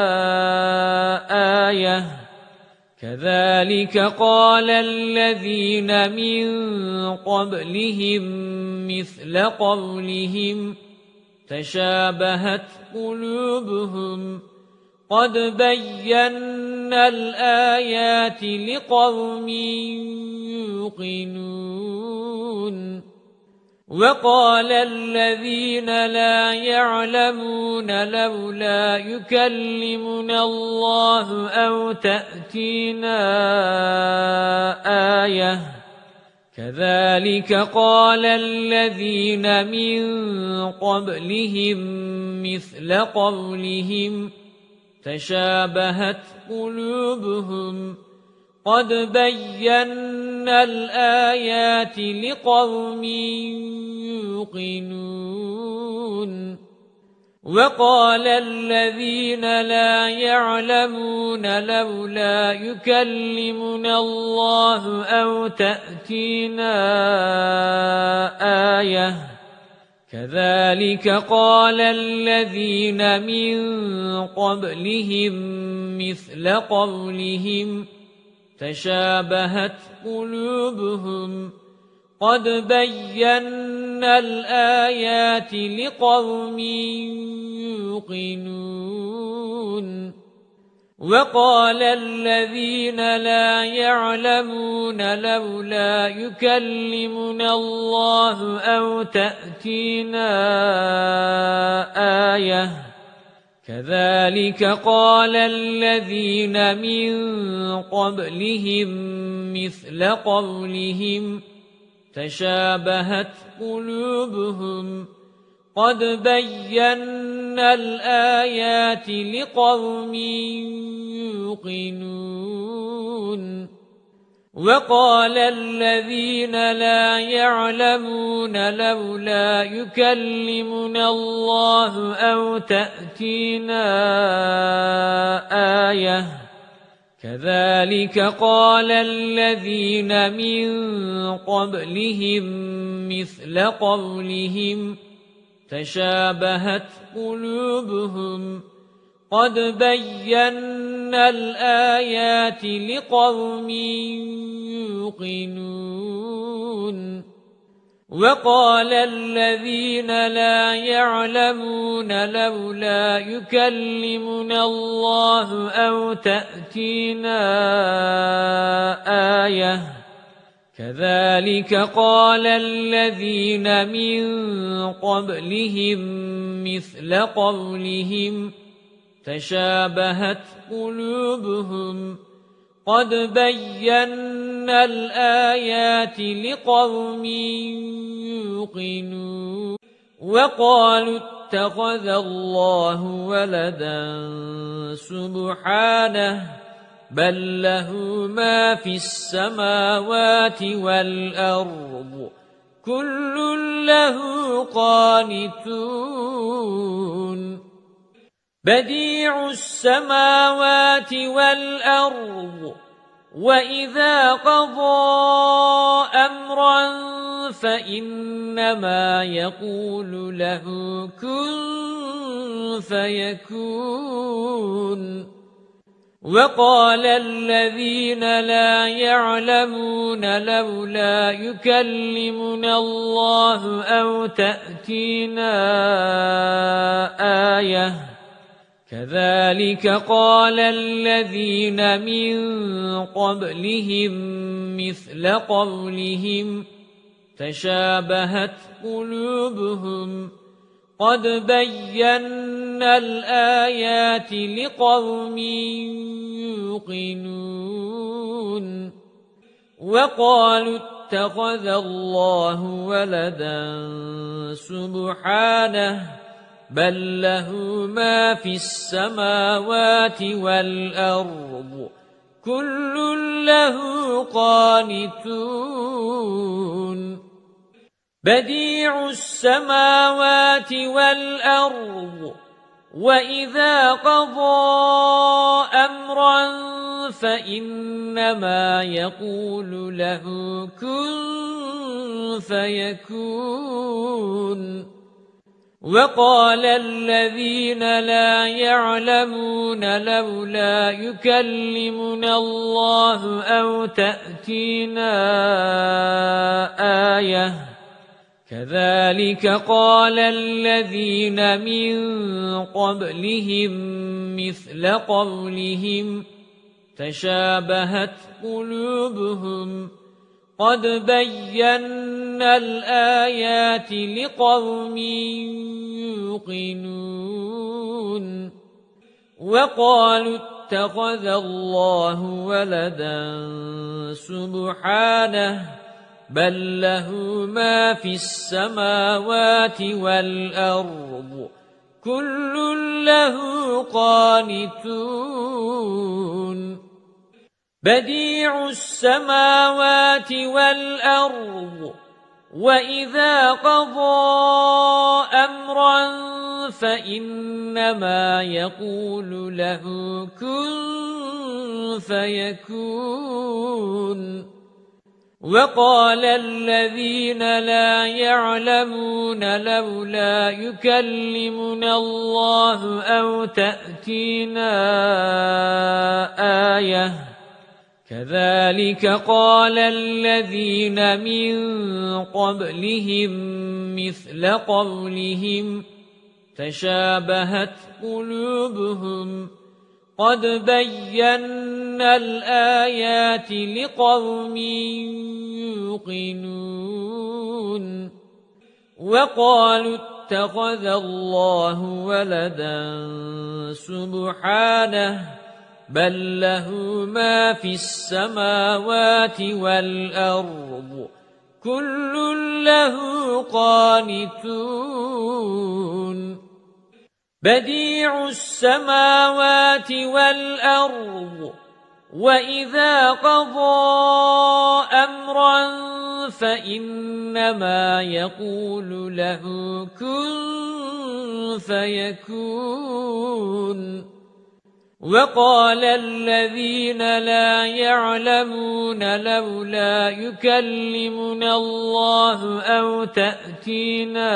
آية كذلك قال الذين من قبلهم مثل قولهم تشابهت قلوبهم قد بينا الآيات لقوم يوقنون وقال الذين لا يعلمون لولا يكلمنا الله أو تأتينا آية كذلك قال الذين من قبلهم مثل قولهم تشابهت قلوبهم قد بينا الآيات لقوم يوقنون وقال الذين لا يعلمون لولا يكلمنا الله أو تأتينا آية كذلك قال الذين من قبلهم مثل قولهم تشابهت قلوبهم قد بينا الآيات لقوم يوقنون وقال الذين لا يعلمون لولا يكلمنا الله أو تأتينا آية كذلك قال الذين من قبلهم مثل قولهم تشابهت قلوبهم قد بينا الآيات لقوم يوقنون وقال الذين لا يعلمون لولا يكلمنا الله أو تأتينا آية كذلك قال الذين من قبلهم مثل قولهم تشابهت قلوبهم قد بينا الآيات لقوم يوقنون وقال الذين لا يعلمون لولا يكلمنا الله أو تأتينا آية كذلك قال الذين من قبلهم مثل قولهم تشابهت قلوبهم قد بينا الآيات لقوم يوقنون وقالوا اتخذ الله ولدا سبحانه بل له ما في السماوات والأرض كل له قانتون بديع السماوات والأرض وَإِذَا قَضَى أَمْرًا فَإِنَّمَا يَقُولُ لَهُ كُن فَيَكُونُ وَقَالَ الَّذِينَ لَا يَعْلَمُونَ لَوْلَا يُكَلِّمُنَا اللَّهُ أَوْ تَأْتِينَا آيَةٌ كَذَلِكَ قَالَ الَّذِينَ مِن قَبْلِهِم مِّثْلَ قَوْلِهِمْ تَشَابَهَتْ قُلُوبُهُمْ قَدْ بَيَّنَّا الْآيَاتِ لِقَوْمٍ يُوقِنُونَ وَقَالُوا اتَّخَذَ اللَّهُ وَلَدًا سُبْحَانَهُ بَل لَّهُ مَا فِي السَّمَاوَاتِ وَالْأَرْضِ كُلٌّ لَّهُ قَانِتُونَ بَدِيعُ السَّمَاوَاتِ وَالْأَرْضِ وَإِذَا قَضَى أَمْرًا فَإِنَّمَا يَقُولُ لَهُ كُن فَيَكُونُ وَقَالَ الَّذِينَ لَا يَعْلَمُونَ لَوْلَا يُكَلِّمُنَا اللَّهُ أَوْ تَأْتِينَا آيَةٌ كَذَلِكَ قَالَ الَّذِينَ مِن قَبْلِهِم مِّثْلَ قَوْلِهِمْ تَشَابَهَتْ قُلُوبُهُمْ قَدْ بَيَّنَّا الْآيَاتِ لِقَوْمٍ يُوقِنُونَ وَقَالُوا اتَّخَذَ اللَّهُ وَلَدًا سُبْحَانَهُ بَل لَّهُ مَا فِي السَّمَاوَاتِ وَالْأَرْضِ كُلٌّ لَّهُ قَانِتُونَ بَدِيعُ السَّمَاوَاتِ وَالْأَرْضِ وَإِذَا قَضَى أَمْرًا فَإِنَّمَا يَقُولُ لَهُ كُن فَيَكُونُ وَقَالَ الَّذِينَ لَا يَعْلَمُونَ لَوْلَا يُكَلِّمُنَا اللَّهُ أَوْ تَأْتِينَا آيَةٌ كَذَلِكَ قَالَ الَّذِينَ مِن قَبْلِهِم مِّثْلَ قَوْلِهِمْ تَشَابَهَتْ قُلُوبُهُمْ قَدْ بَيَّنَّا الْآيَاتِ لِقَوْمٍ يُوقِنُونَ وَقَالُوا اتَّخَذَ اللَّهُ وَلَدًا سُبْحَانَهُ بَل لَّهُ مَا فِي السَّمَاوَاتِ وَالْأَرْضِ كُلٌّ لَّهُ قَانِتُونَ بَدِيعُ السَّمَاوَاتِ وَالْأَرْضِ وَإِذَا قَضَى أَمْرًا فَإِنَّمَا يَقُولُ لَهُ كُن فَيَكُونُ وَقَالَ الَّذِينَ لَا يَعْلَمُونَ لَوْلَا يُكَلِّمُنَا اللَّهُ أَوْ تَأْتِينَا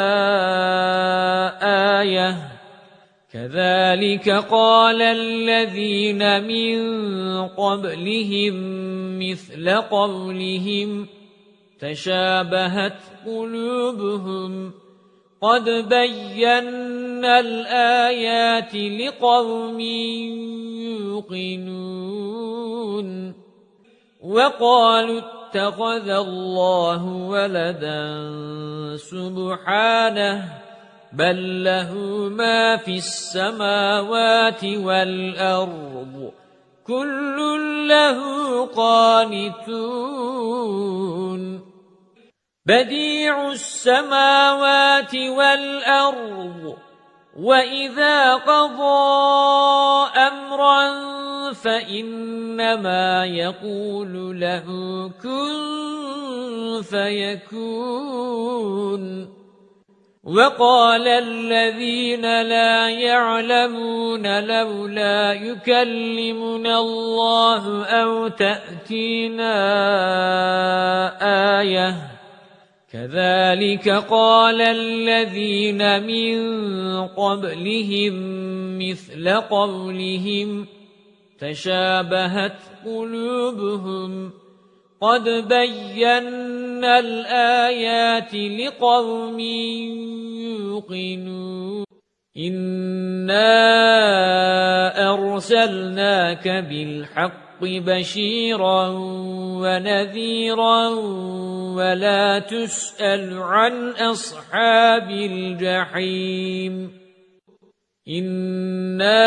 آيَةٌ كَذَلِكَ قَالَ الَّذِينَ مِن قَبْلِهِم مِّثْلَ قَوْلِهِمْ تَشَابَهَتْ قُلُوبُهُمْ قَدْ بَيَّنَّا الْآيَاتِ لِقَوْمٍ يُوقِنُونَ وَقَالُوا اتَّخَذَ اللَّهُ وَلَدًا سُبْحَانَهُ بَل لَّهُ مَا فِي السَّمَاوَاتِ وَالْأَرْضِ كُلٌّ لَّهُ قَانِتُونَ بَدِيعُ السَّمَاوَاتِ وَالْأَرْضِ وَإِذَا قَضَى أَمْرًا فَإِنَّمَا يَقُولُ لَهُ كُن فَيَكُونُ وقال الذين لا يعلمون لولا يكلمنا الله أو تأتينا آية كذلك قال الذين من قبلهم مثل قولهم تشابهت قلوبهم قد بينا الآيات لقوم يوقنون إنا أرسلناك بالحق بشيرا ونذيرا ولا تسأل عن أصحاب الجحيم إنا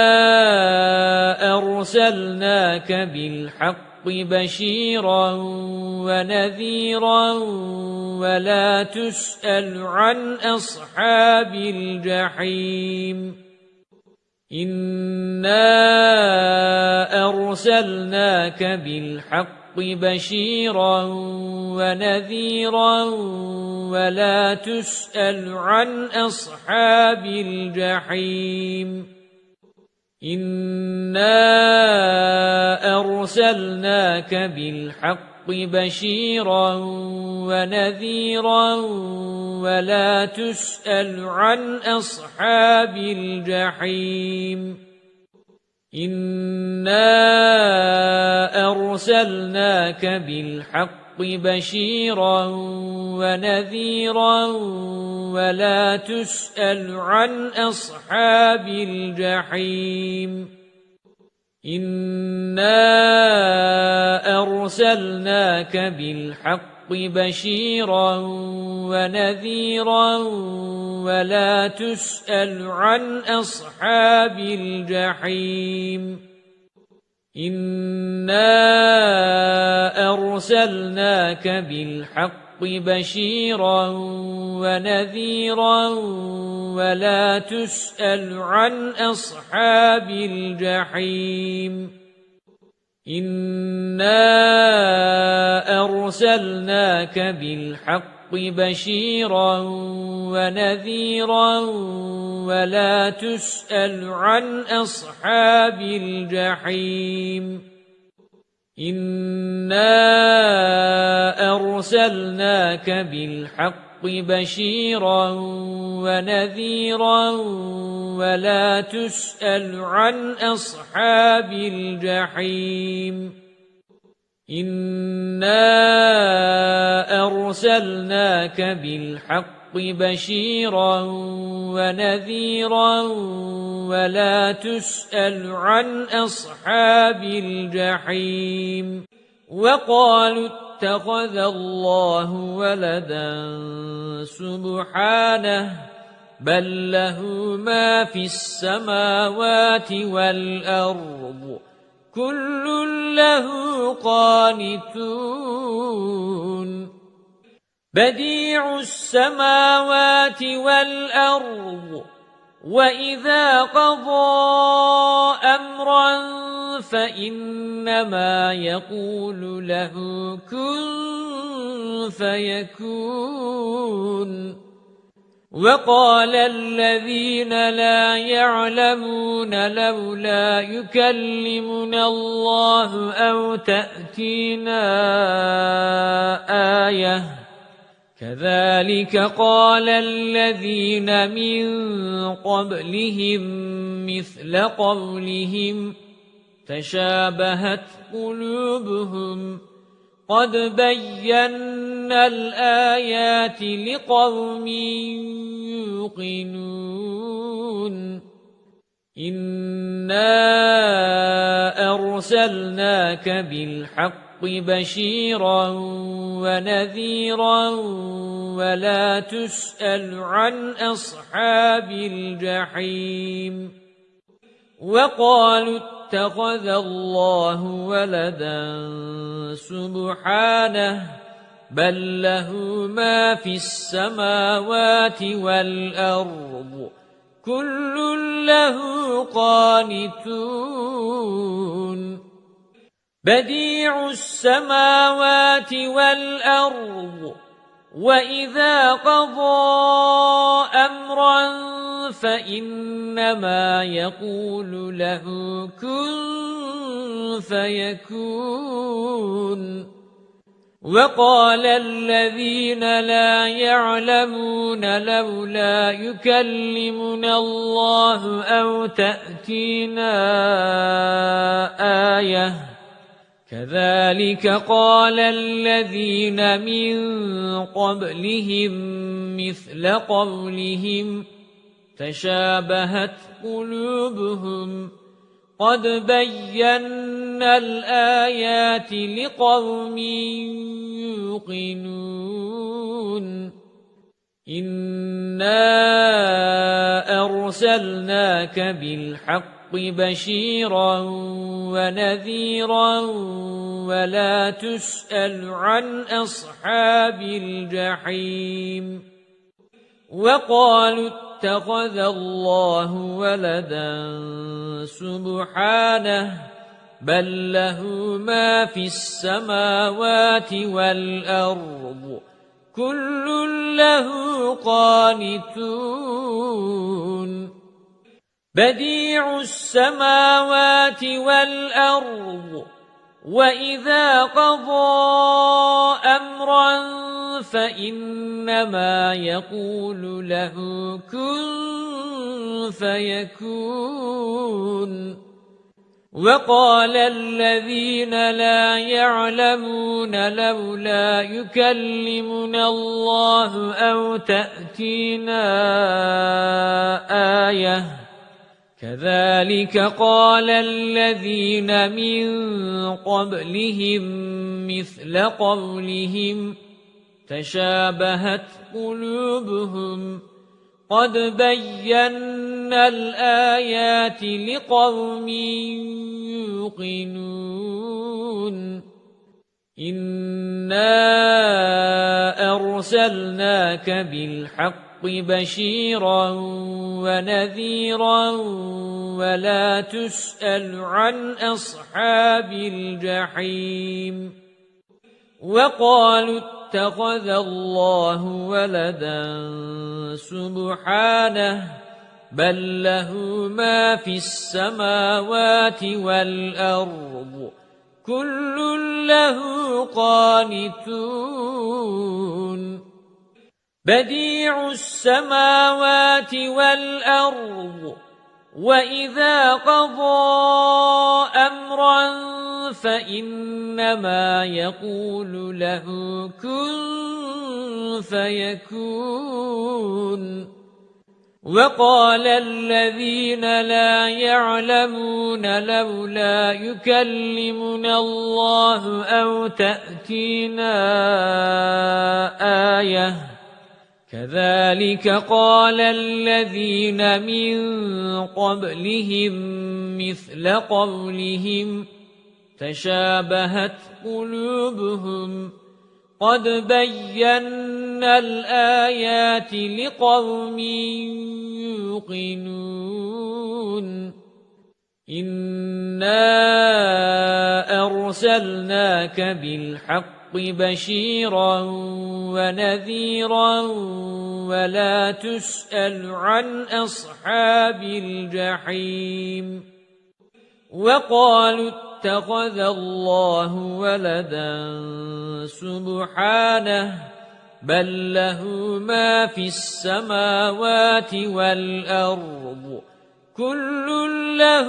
أرسلناك بالحق بشيرا ونذيرا ولا تسأل عن أصحاب الجحيم إنا أرسلناك بالحق بشيرا ونذيرا ولا تسأل عن أصحاب الجحيم إنا أرسلناك بالحق بشيرا ونذيرا ولا تسأل عن أصحاب الجحيم إنا أرسلناك بالحق بشيرا ونذيرا ولا تسأل عن أصحاب الجحيم إنا أرسلناك بالحق بشيرا ونذيرا ولا تسأل عن أصحاب الجحيم إنا أرسلناك بالحق بشيرا ونذيرا ولا تسأل عن أصحاب الجحيم إنا أرسلناك بالحق بشيرا ونذيرا ولا تسأل عن أصحاب الجحيم إنا أرسلناك بالحق بشيرا ونذيرا ولا تسأل عن أصحاب الجحيم إنا أرسلناك بالحق بشيرا ونذيرا ولا تسأل عن أصحاب الجحيم وقالوا اتخذ الله ولدا سبحانه بل له ما في السماوات والأرض كل له قانتون بديع السماوات والأرض وإذا قضى أمرا فإنما يقول له كن فيكون وقال الذين لا يعلمون لولا يكلمنا الله أو تأتينا آية كذلك قال الذين من قبلهم مثل قولهم تشابهت قلوبهم قد بينا الآيات لقوم يوقنون إنا أرسلناك بالحق بشيرا ونذيرا ولا تسأل عن أصحاب الجحيم وقالوا اتخذ الله ولدا سبحانه بل له ما في السماوات والأرض كل له قانتون بديع السماوات والأرض وَإِذَا قَضَى أَمْرًا فَإِنَّمَا يَقُولُ لَهُ كُن فَيَكُونُ. وَقَالَ الَّذِينَ لَا يَعْلَمُونَ لَوْلَا يُكَلِّمُنَا اللَّهُ أَوْ تَأْتِينَا آيَةٌ كَذَلِكَ قَالَ الَّذِينَ مِن قَبْلِهِم مِّثْلَ قَوْلِهِمْ تَشَابَهَتْ قُلُوبُهُمْ قَدْ بَيَّنَّا الْآيَاتِ لِقَوْمٍ يُوقِنُونَ إِنَّا أَرْسَلْنَاكَ بِالْحَقِّ بَشِيرًا وَنَذِيرًا وَلَا تُسْأَلُ عَنْ أَصْحَابِ الْجَحِيمِ وَقَالُوا اتَّخَذَ اللَّهُ وَلَدًا سُبْحَانَهُ بَل لَّهُ مَا فِي السَّمَاوَاتِ وَالْأَرْضِ كُلٌّ لَّهُ قَانِتُونَ بَدِيعُ السَّمَاوَاتِ وَالْأَرْضِ وَإِذَا قَضَى أَمْرًا فَإِنَّمَا يَقُولُ لَهُ كُن فَيَكُونُ. وَقَالَ الَّذِينَ لَا يَعْلَمُونَ لَوْلَا يُكَلِّمُنَا اللَّهُ أَوْ تَأْتِينَا آيَةٌ كَذَلِكَ قَالَ الَّذِينَ مِن قَبْلِهِم مِّثْلَ قَوْلِهِمْ تَشَابَهَتْ قُلُوبُهُمْ قَدْ بَيَّنَّا الْآيَاتِ لِقَوْمٍ يُوقِنُونَ إِنَّا أَرْسَلْنَاكَ بِالْحَقِّ بَشِيرًا وَنَذِيرًا وَلَا تُسْأَلُ عَنْ أَصْحَابِ الْجَحِيمِ وَقَالُوا اتَّخَذَ اللَّهُ وَلَدًا سُبْحَانَهُ بَل لَّهُ مَا فِي السَّمَاوَاتِ وَالْأَرْضِ كُلٌّ لَّهُ قَانِتُونَ بَدِيعُ السَّمَاوَاتِ وَالْأَرْضِ وَإِذَا قَضَى أَمْرًا فَإِنَّمَا يَقُولُ لَهُ كُن فَيَكُونُ. وَقَالَ الَّذِينَ لَا يَعْلَمُونَ لَوْلَا يُكَلِّمُنَا اللَّهُ أَوْ تَأْتِينَا آيَةٌ كَذَلِكَ قَالَ الَّذِينَ مِن قَبْلِهِم مِّثْلَ قَوْلِهِمْ تَشَابَهَتْ قُلُوبُهُمْ قَدْ بَيَّنَّا الْآيَاتِ لِقَوْمٍ يُوقِنُونَ إِنَّا أَرْسَلْنَاكَ بِالْحَقِّ بَشِيرًا وَنَذِيرًا وَلَا تُسْأَلُ عَنْ أَصْحَابِ الْجَحِيمِ وَقَالُوا اتَّخَذَ اللَّهُ وَلَدًا سُبْحَانَهُ بَل لَّهُ مَا فِي السَّمَاوَاتِ وَالْأَرْضِ كُلٌّ لَّهُ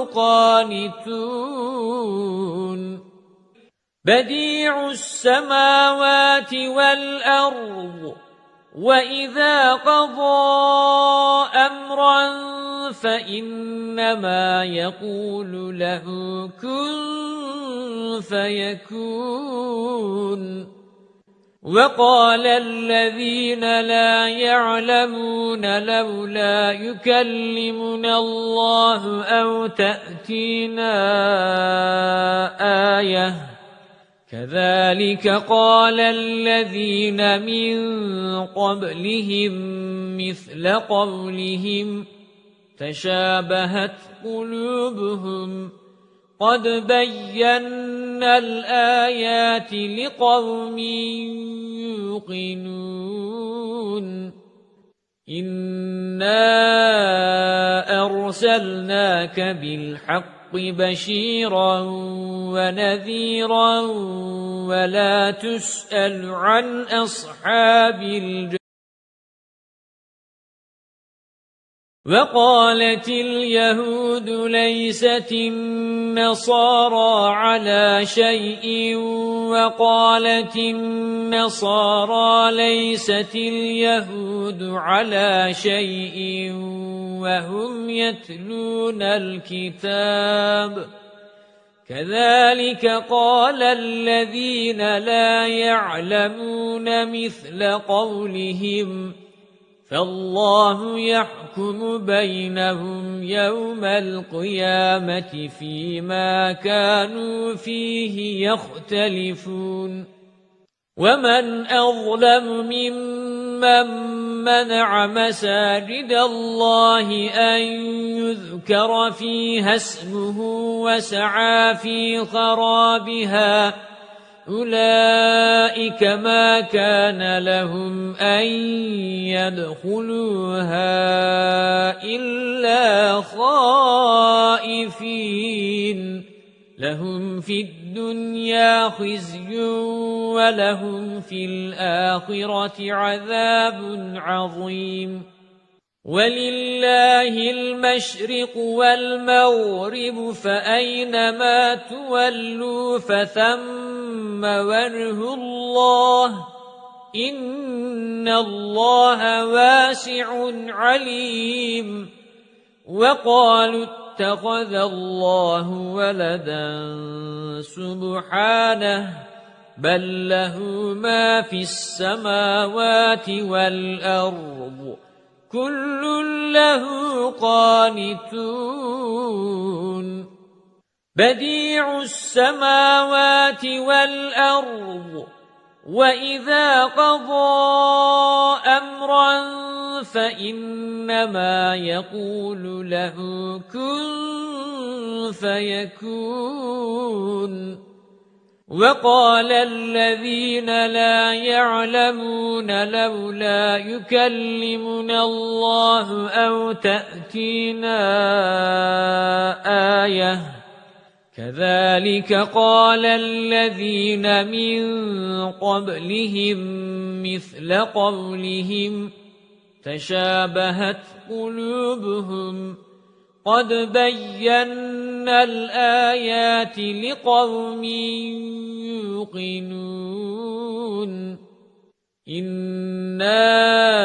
قَانِتُونَ بَدِيعُ السَّمَاوَاتِ وَالْأَرْضِ وَإِذَا قَضَى أَمْرًا فَإِنَّمَا يَقُولُ لَهُ كُن فَيَكُونُ. وَقَالَ الَّذِينَ لَا يَعْلَمُونَ لَوْلَا يُكَلِّمُنَا اللَّهُ أَوْ تَأْتِينَا آيَةٌ كَذَلِكَ قَالَ الَّذِينَ مِن قَبْلِهِم مِّثْلَ قَوْلِهِمْ تَشَابَهَتْ قُلُوبُهُمْ قد بينا الآيات لقوم يوقنون إنا أرسلناك بالحق بشيرا ونذيرا ولا تسأل عن أصحاب الجنة. وقالت اليهود ليست النصارى على شيء وقالت النصارى ليست اليهود على شيء وهم يتلون الكتاب كذلك قال الذين لا يعلمون مثل قولهم فالله يحكم بينهم يوم القيامة فيما كانوا فيه يختلفون ومن أظلم ممن منع مساجد الله أن يذكر فيها اسمه وسعى في خرابها أولئك ما كان لهم أن يدخلوها إلا خائفين لهم في الدنيا خزي ولهم في الآخرة عذاب عظيم ولله المشرق والمغرب فأينما تولوا فثم وجه الله إن الله واسع عليم وقالوا اتخذ الله ولدا سبحانه بل له ما في السماوات والأرض كل له قانتون بديع السماوات والأرض وإذا قضى أمرا فإنما يقول له كن فيكون وقال الذين لا يعلمون لولا يكلمنا الله أو تأتينا آية كذلك قال الذين من قبلهم مثل قولهم تشابهت قلوبهم قد بينا الآيات لقوم يوقنون إنا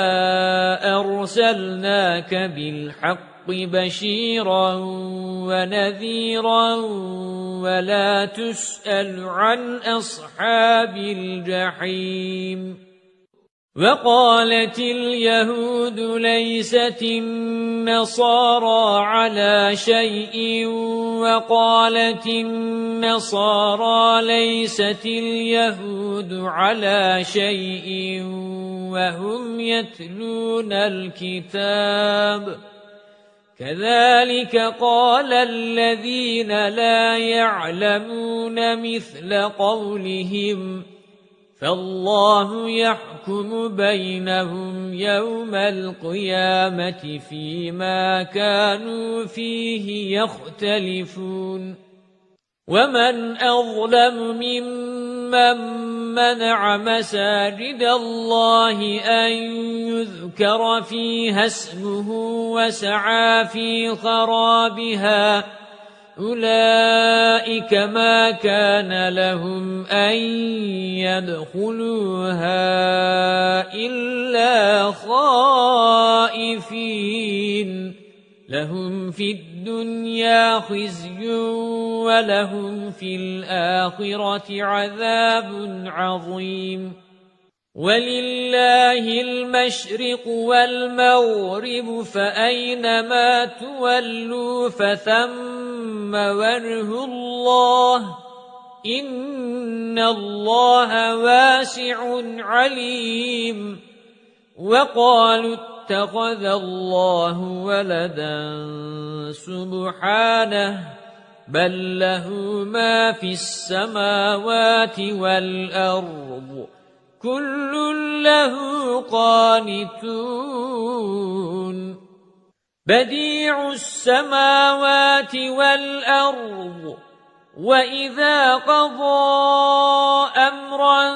أرسلناك بالحق بشيرا ونذيرا ولا تسأل عن أصحاب الجحيم وقالت اليهود ليست النصارى على شيء وقالت النصارى ليست اليهود على شيء وهم يتلون الكتاب كذلك قال الذين لا يعلمون مثل قولهم فالله يحكم بينهم يوم القيامة فيما كانوا فيه يختلفون ومن أظلم ممن منع مساجد الله أن يذكر فيها اسمه وسعى في خرابها أولئك ما كان لهم أن يدخلوها إلا خائفين لهم في الدنيا خزي ولهم في الآخرة عذاب عظيم ولله المشرق والمغرب فأينما تولوا فثم وجه الله إن الله واسع عليم وقالوا اتخذ الله ولدا سبحانه بل له ما في السماوات والأرض كل له قانتون بديع السماوات والأرض وإذا قضى أمرا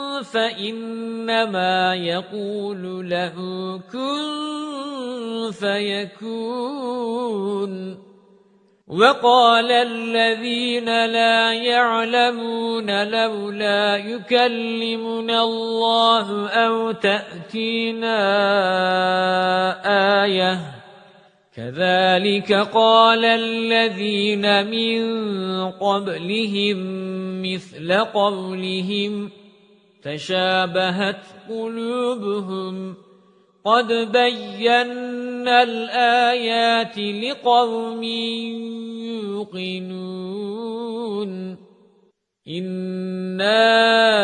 فإنما يقول له كن فيكون وقال الذين لا يعلمون لولا يكلمنا الله أو تأتينا آية كذلك قال الذين من قبلهم مثل قولهم تشابهت قلوبهم قد بينا الآيات لقوم يوقنون إنا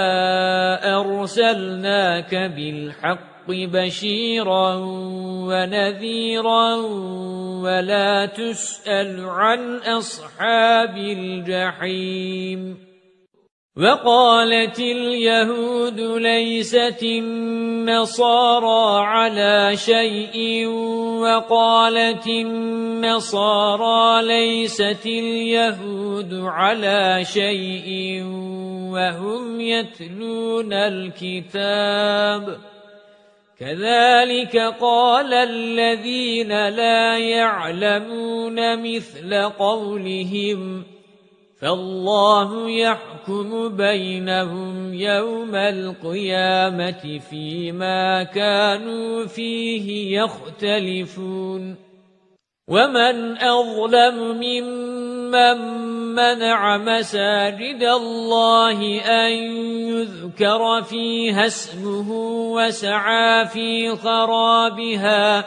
أرسلناك بالحق بشيرا ونذيرا ولا تسأل عن أصحاب الجحيم وقالت اليهود ليست النصارى على شيء وقالت النصارى ليست اليهود على شيء وهم يتلون الكتاب كذلك قال الذين لا يعلمون مثل قولهم فالله يحكم بينهم يوم القيامة فيما كانوا فيه يختلفون ومن أظلم ممن منع مساجد الله أن يذكر فيها اسمه وسعى في خرابها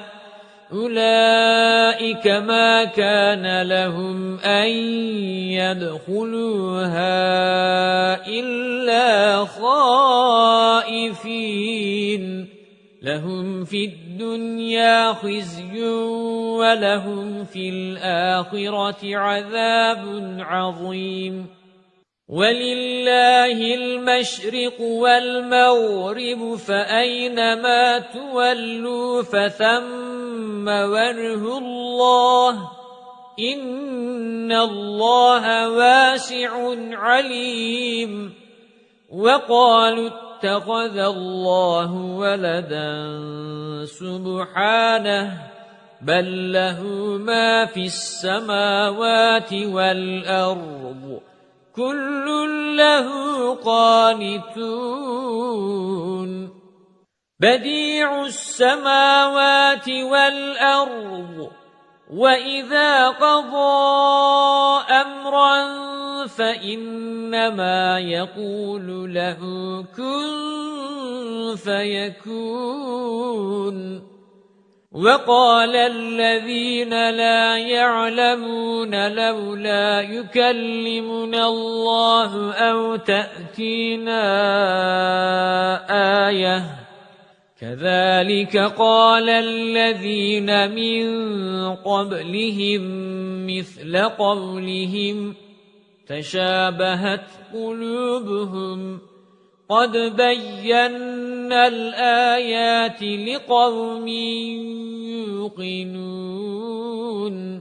أولئك ما كان لهم أن يدخلوها إلا خائفين لهم في الدنيا خزي ولهم في الآخرة عذاب عظيم ولله المشرق والمغرب فأينما تولوا فثم وجه الله إن الله واسع عليم وقالوا اتخذ الله ولدا سبحانه بل له ما في السماوات والأرض كل له قانتون بديع السماوات والأرض وإذا قضى أمرا فإنما يقول له كن فيكون وقال الذين لا يعلمون لولا يكلمنا الله أو تأتينا آية كذلك قال الذين من قبلهم مثل قولهم تشابهت قلوبهم قد بينا الآيات لقوم يوقنون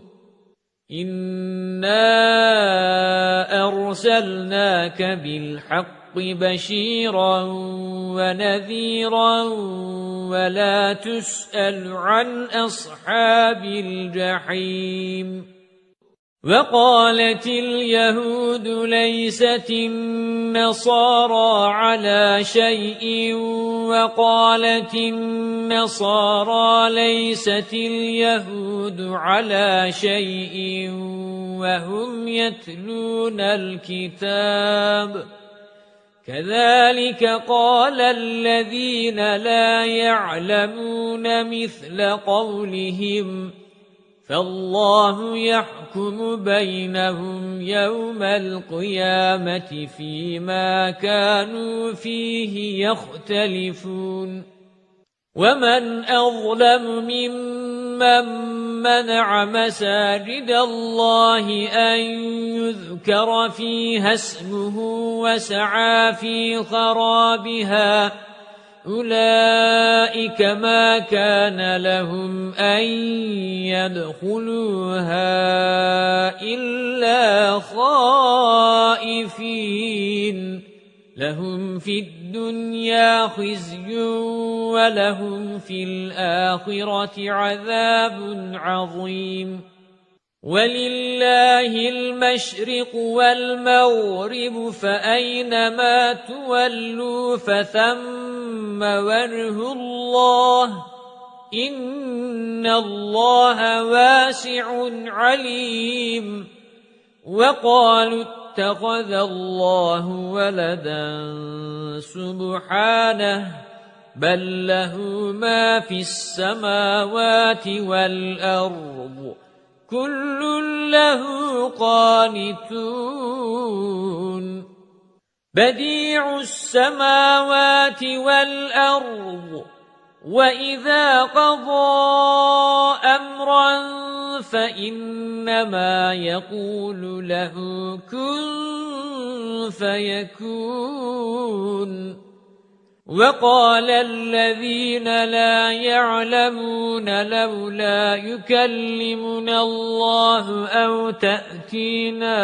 إنا أرسلناك بالحق بشيرا ونذيرا ولا تسأل عن أصحاب الجحيم وقالت اليهود ليست النصارى على شيء وقالت النصارى ليست اليهود على شيء وهم يتلون الكتاب كذلك قال الذين لا يعلمون مثل قولهم فالله يحكم بينهم يوم القيامة فيما كانوا فيه يختلفون وَمَنْ أَظْلَمُ مِمَّنْ مَنَعَ مَسَاجِدَ اللَّهِ أَنْ يُذْكَرَ فِيهَا اسْمُهُ وَسَعَى فِي خَرَابِهَا أُولَئِكَ مَا كَانَ لَهُمْ أَنْ يَدْخُلُوهَا إِلَّا خَائِفِينَ لَهُمْ فِي الدُّنْيَا خِزْيٌ وَلَهُمْ فِي الْآخِرَةِ عَذَابٌ عَظِيمٌ وَلِلَّهِ الْمَشْرِقُ وَالْمَغْرِبُ فَأَيْنَمَا تُوَلُّوا فَثَمَّ وَجْهُ اللَّهِ إِنَّ اللَّهَ وَاسِعٌ عَلِيمٌ وَقَالُوا اتَّخَذَ اللَّهُ وَلَدًا سُبْحَانَهُ بَل لَّهُ مَا فِي السَّمَاوَاتِ وَالْأَرْضِ كُلٌّ لَّهُ قَانِتُونَ بَدِيعُ السَّمَاوَاتِ وَالْأَرْضِ وَإِذَا قَضَى أَمْرًا فَإِنَّمَا يَقُولُ لَهُ كُن فَيَكُونُ وَقَالَ الَّذِينَ لَا يَعْلَمُونَ لَوْلَا يُكَلِّمُنَا اللَّهُ أَوْ تَأْتِينَا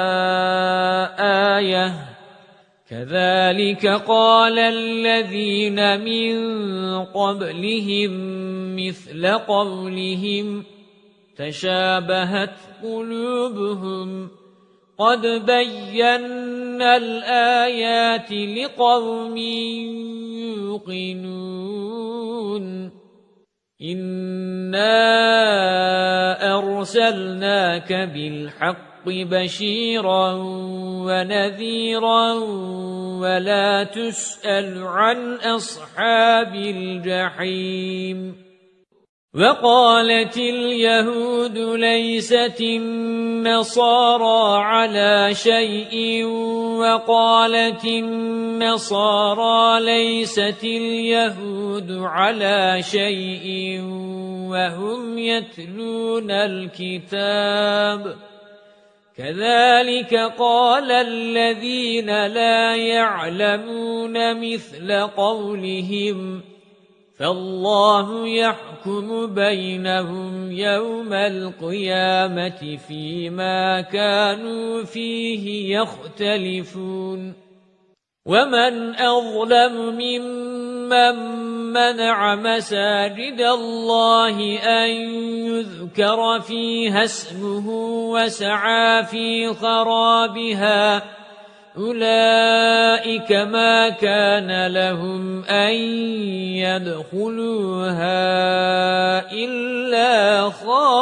آيَةٌ كَذَلِكَ قَالَ الَّذِينَ مِن قَبْلِهِم مِّثْلَ قَوْلِهِمْ تَشَابَهَتْ قُلُوبُهُمْ قَدْ بَيَّنَّا الْآيَاتِ لِقَوْمٍ يُوقِنُونَ إِنَّا أَرْسَلْنَاكَ بِالْحَقِّ بَشِيرًا وَنَذِيرًا وَلَا تُسْأَلُ عَنْ أَصْحَابِ الْجَحِيمِ وَقَالَتِ الْيَهُودُ لَيْسَتِ النَّصَارَى عَلَى شَيْءٍ وَقَالَتِ النَّصَارَى لَيْسَتِ الْيَهُودُ عَلَى شَيْءٍ وَهُمْ يَتْلُونَ الْكِتَابَ كَذَلِكَ قَالَ الَّذِينَ لَا يَعْلَمُونَ مِثْلَ قَوْلِهِمْ فَاللَّهُ يَحْكُمُ بَيْنَهُمْ يَوْمَ الْقِيَامَةِ فِيمَا كَانُوا فِيهِ يَخْتَلِفُونَ وَمَنْ أَظْلَمُ مِمَّنْ مَنَعَ مَسَاجِدَ اللَّهِ أَنْ يُذْكَرَ فِيهَا اسْمُهُ وَسَعَى فِي خَرَابِهَا أُولَئِكَ مَا كَانَ لَهُمْ أَنْ يَدْخُلُوهَا إِلَّا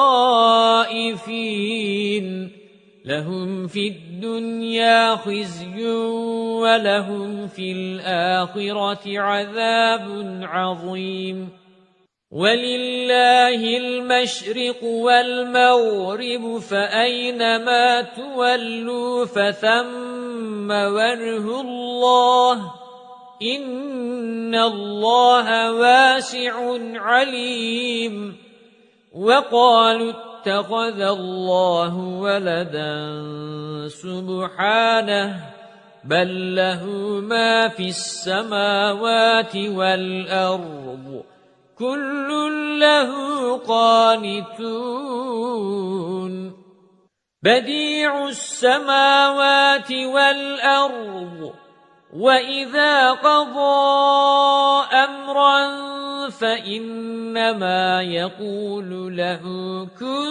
خَائِفِينَ لَهُمْ فِي الدُّنْيَا خِزْيٌ وَلَهُمْ فِي الْآخِرَةِ عَذَابٌ عَظِيمٌ وَلِلَّهِ الْمَشْرِقُ وَالْمَغْرِبُ فَأَيْنَمَا تُوَلُّوا فَثَمَّ وَجْهُ اللَّهِ إِنَّ اللَّهَ وَاسِعٌ عَلِيمٌ وَقَالُوا اتَّخَذَ اللَّهُ وَلَدًا سُبْحَانَهُ بَل لَّهُ مَا فِي السَّمَاوَاتِ وَالْأَرْضِ كُلٌّ لَّهُ قَانِتُونَ بَدِيعُ السَّمَاوَاتِ وَالْأَرْضِ وَإِذَا قَضَى أَمْرًا فَإِنَّمَا يَقُولُ لَهُ كُن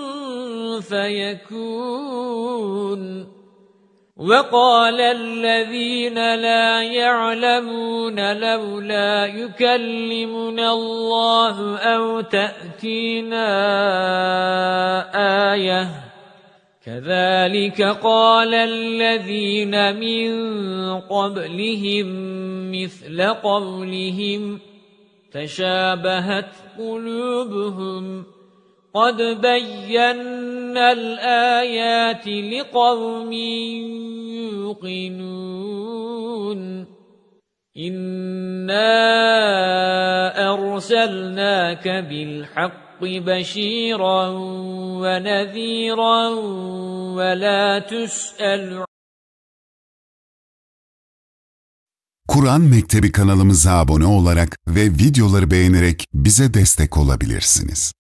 فَيَكُونُ وَقَالَ الَّذِينَ لَا يَعْلَمُونَ لَوْلَا يُكَلِّمُنَا اللَّهُ أَوْ تَأْتِينَا آيَةٌ كَذَلِكَ قَالَ الَّذِينَ مِن قَبْلِهِم مِّثْلَ قَوْلِهِمْ تَشَابَهَتْ قُلُوبُهُمْ قَدْ بَيَّنَّا الْآيَاتِ لِقَوْمٍ يُوقِنُونَ إِنَّا أرسلناك بالحق بشيرا ونذيرا ولا تسأل. Kur'an Mektebi kanalımıza abone olarak ve videoları beğenerek bize destek olabilirsiniz.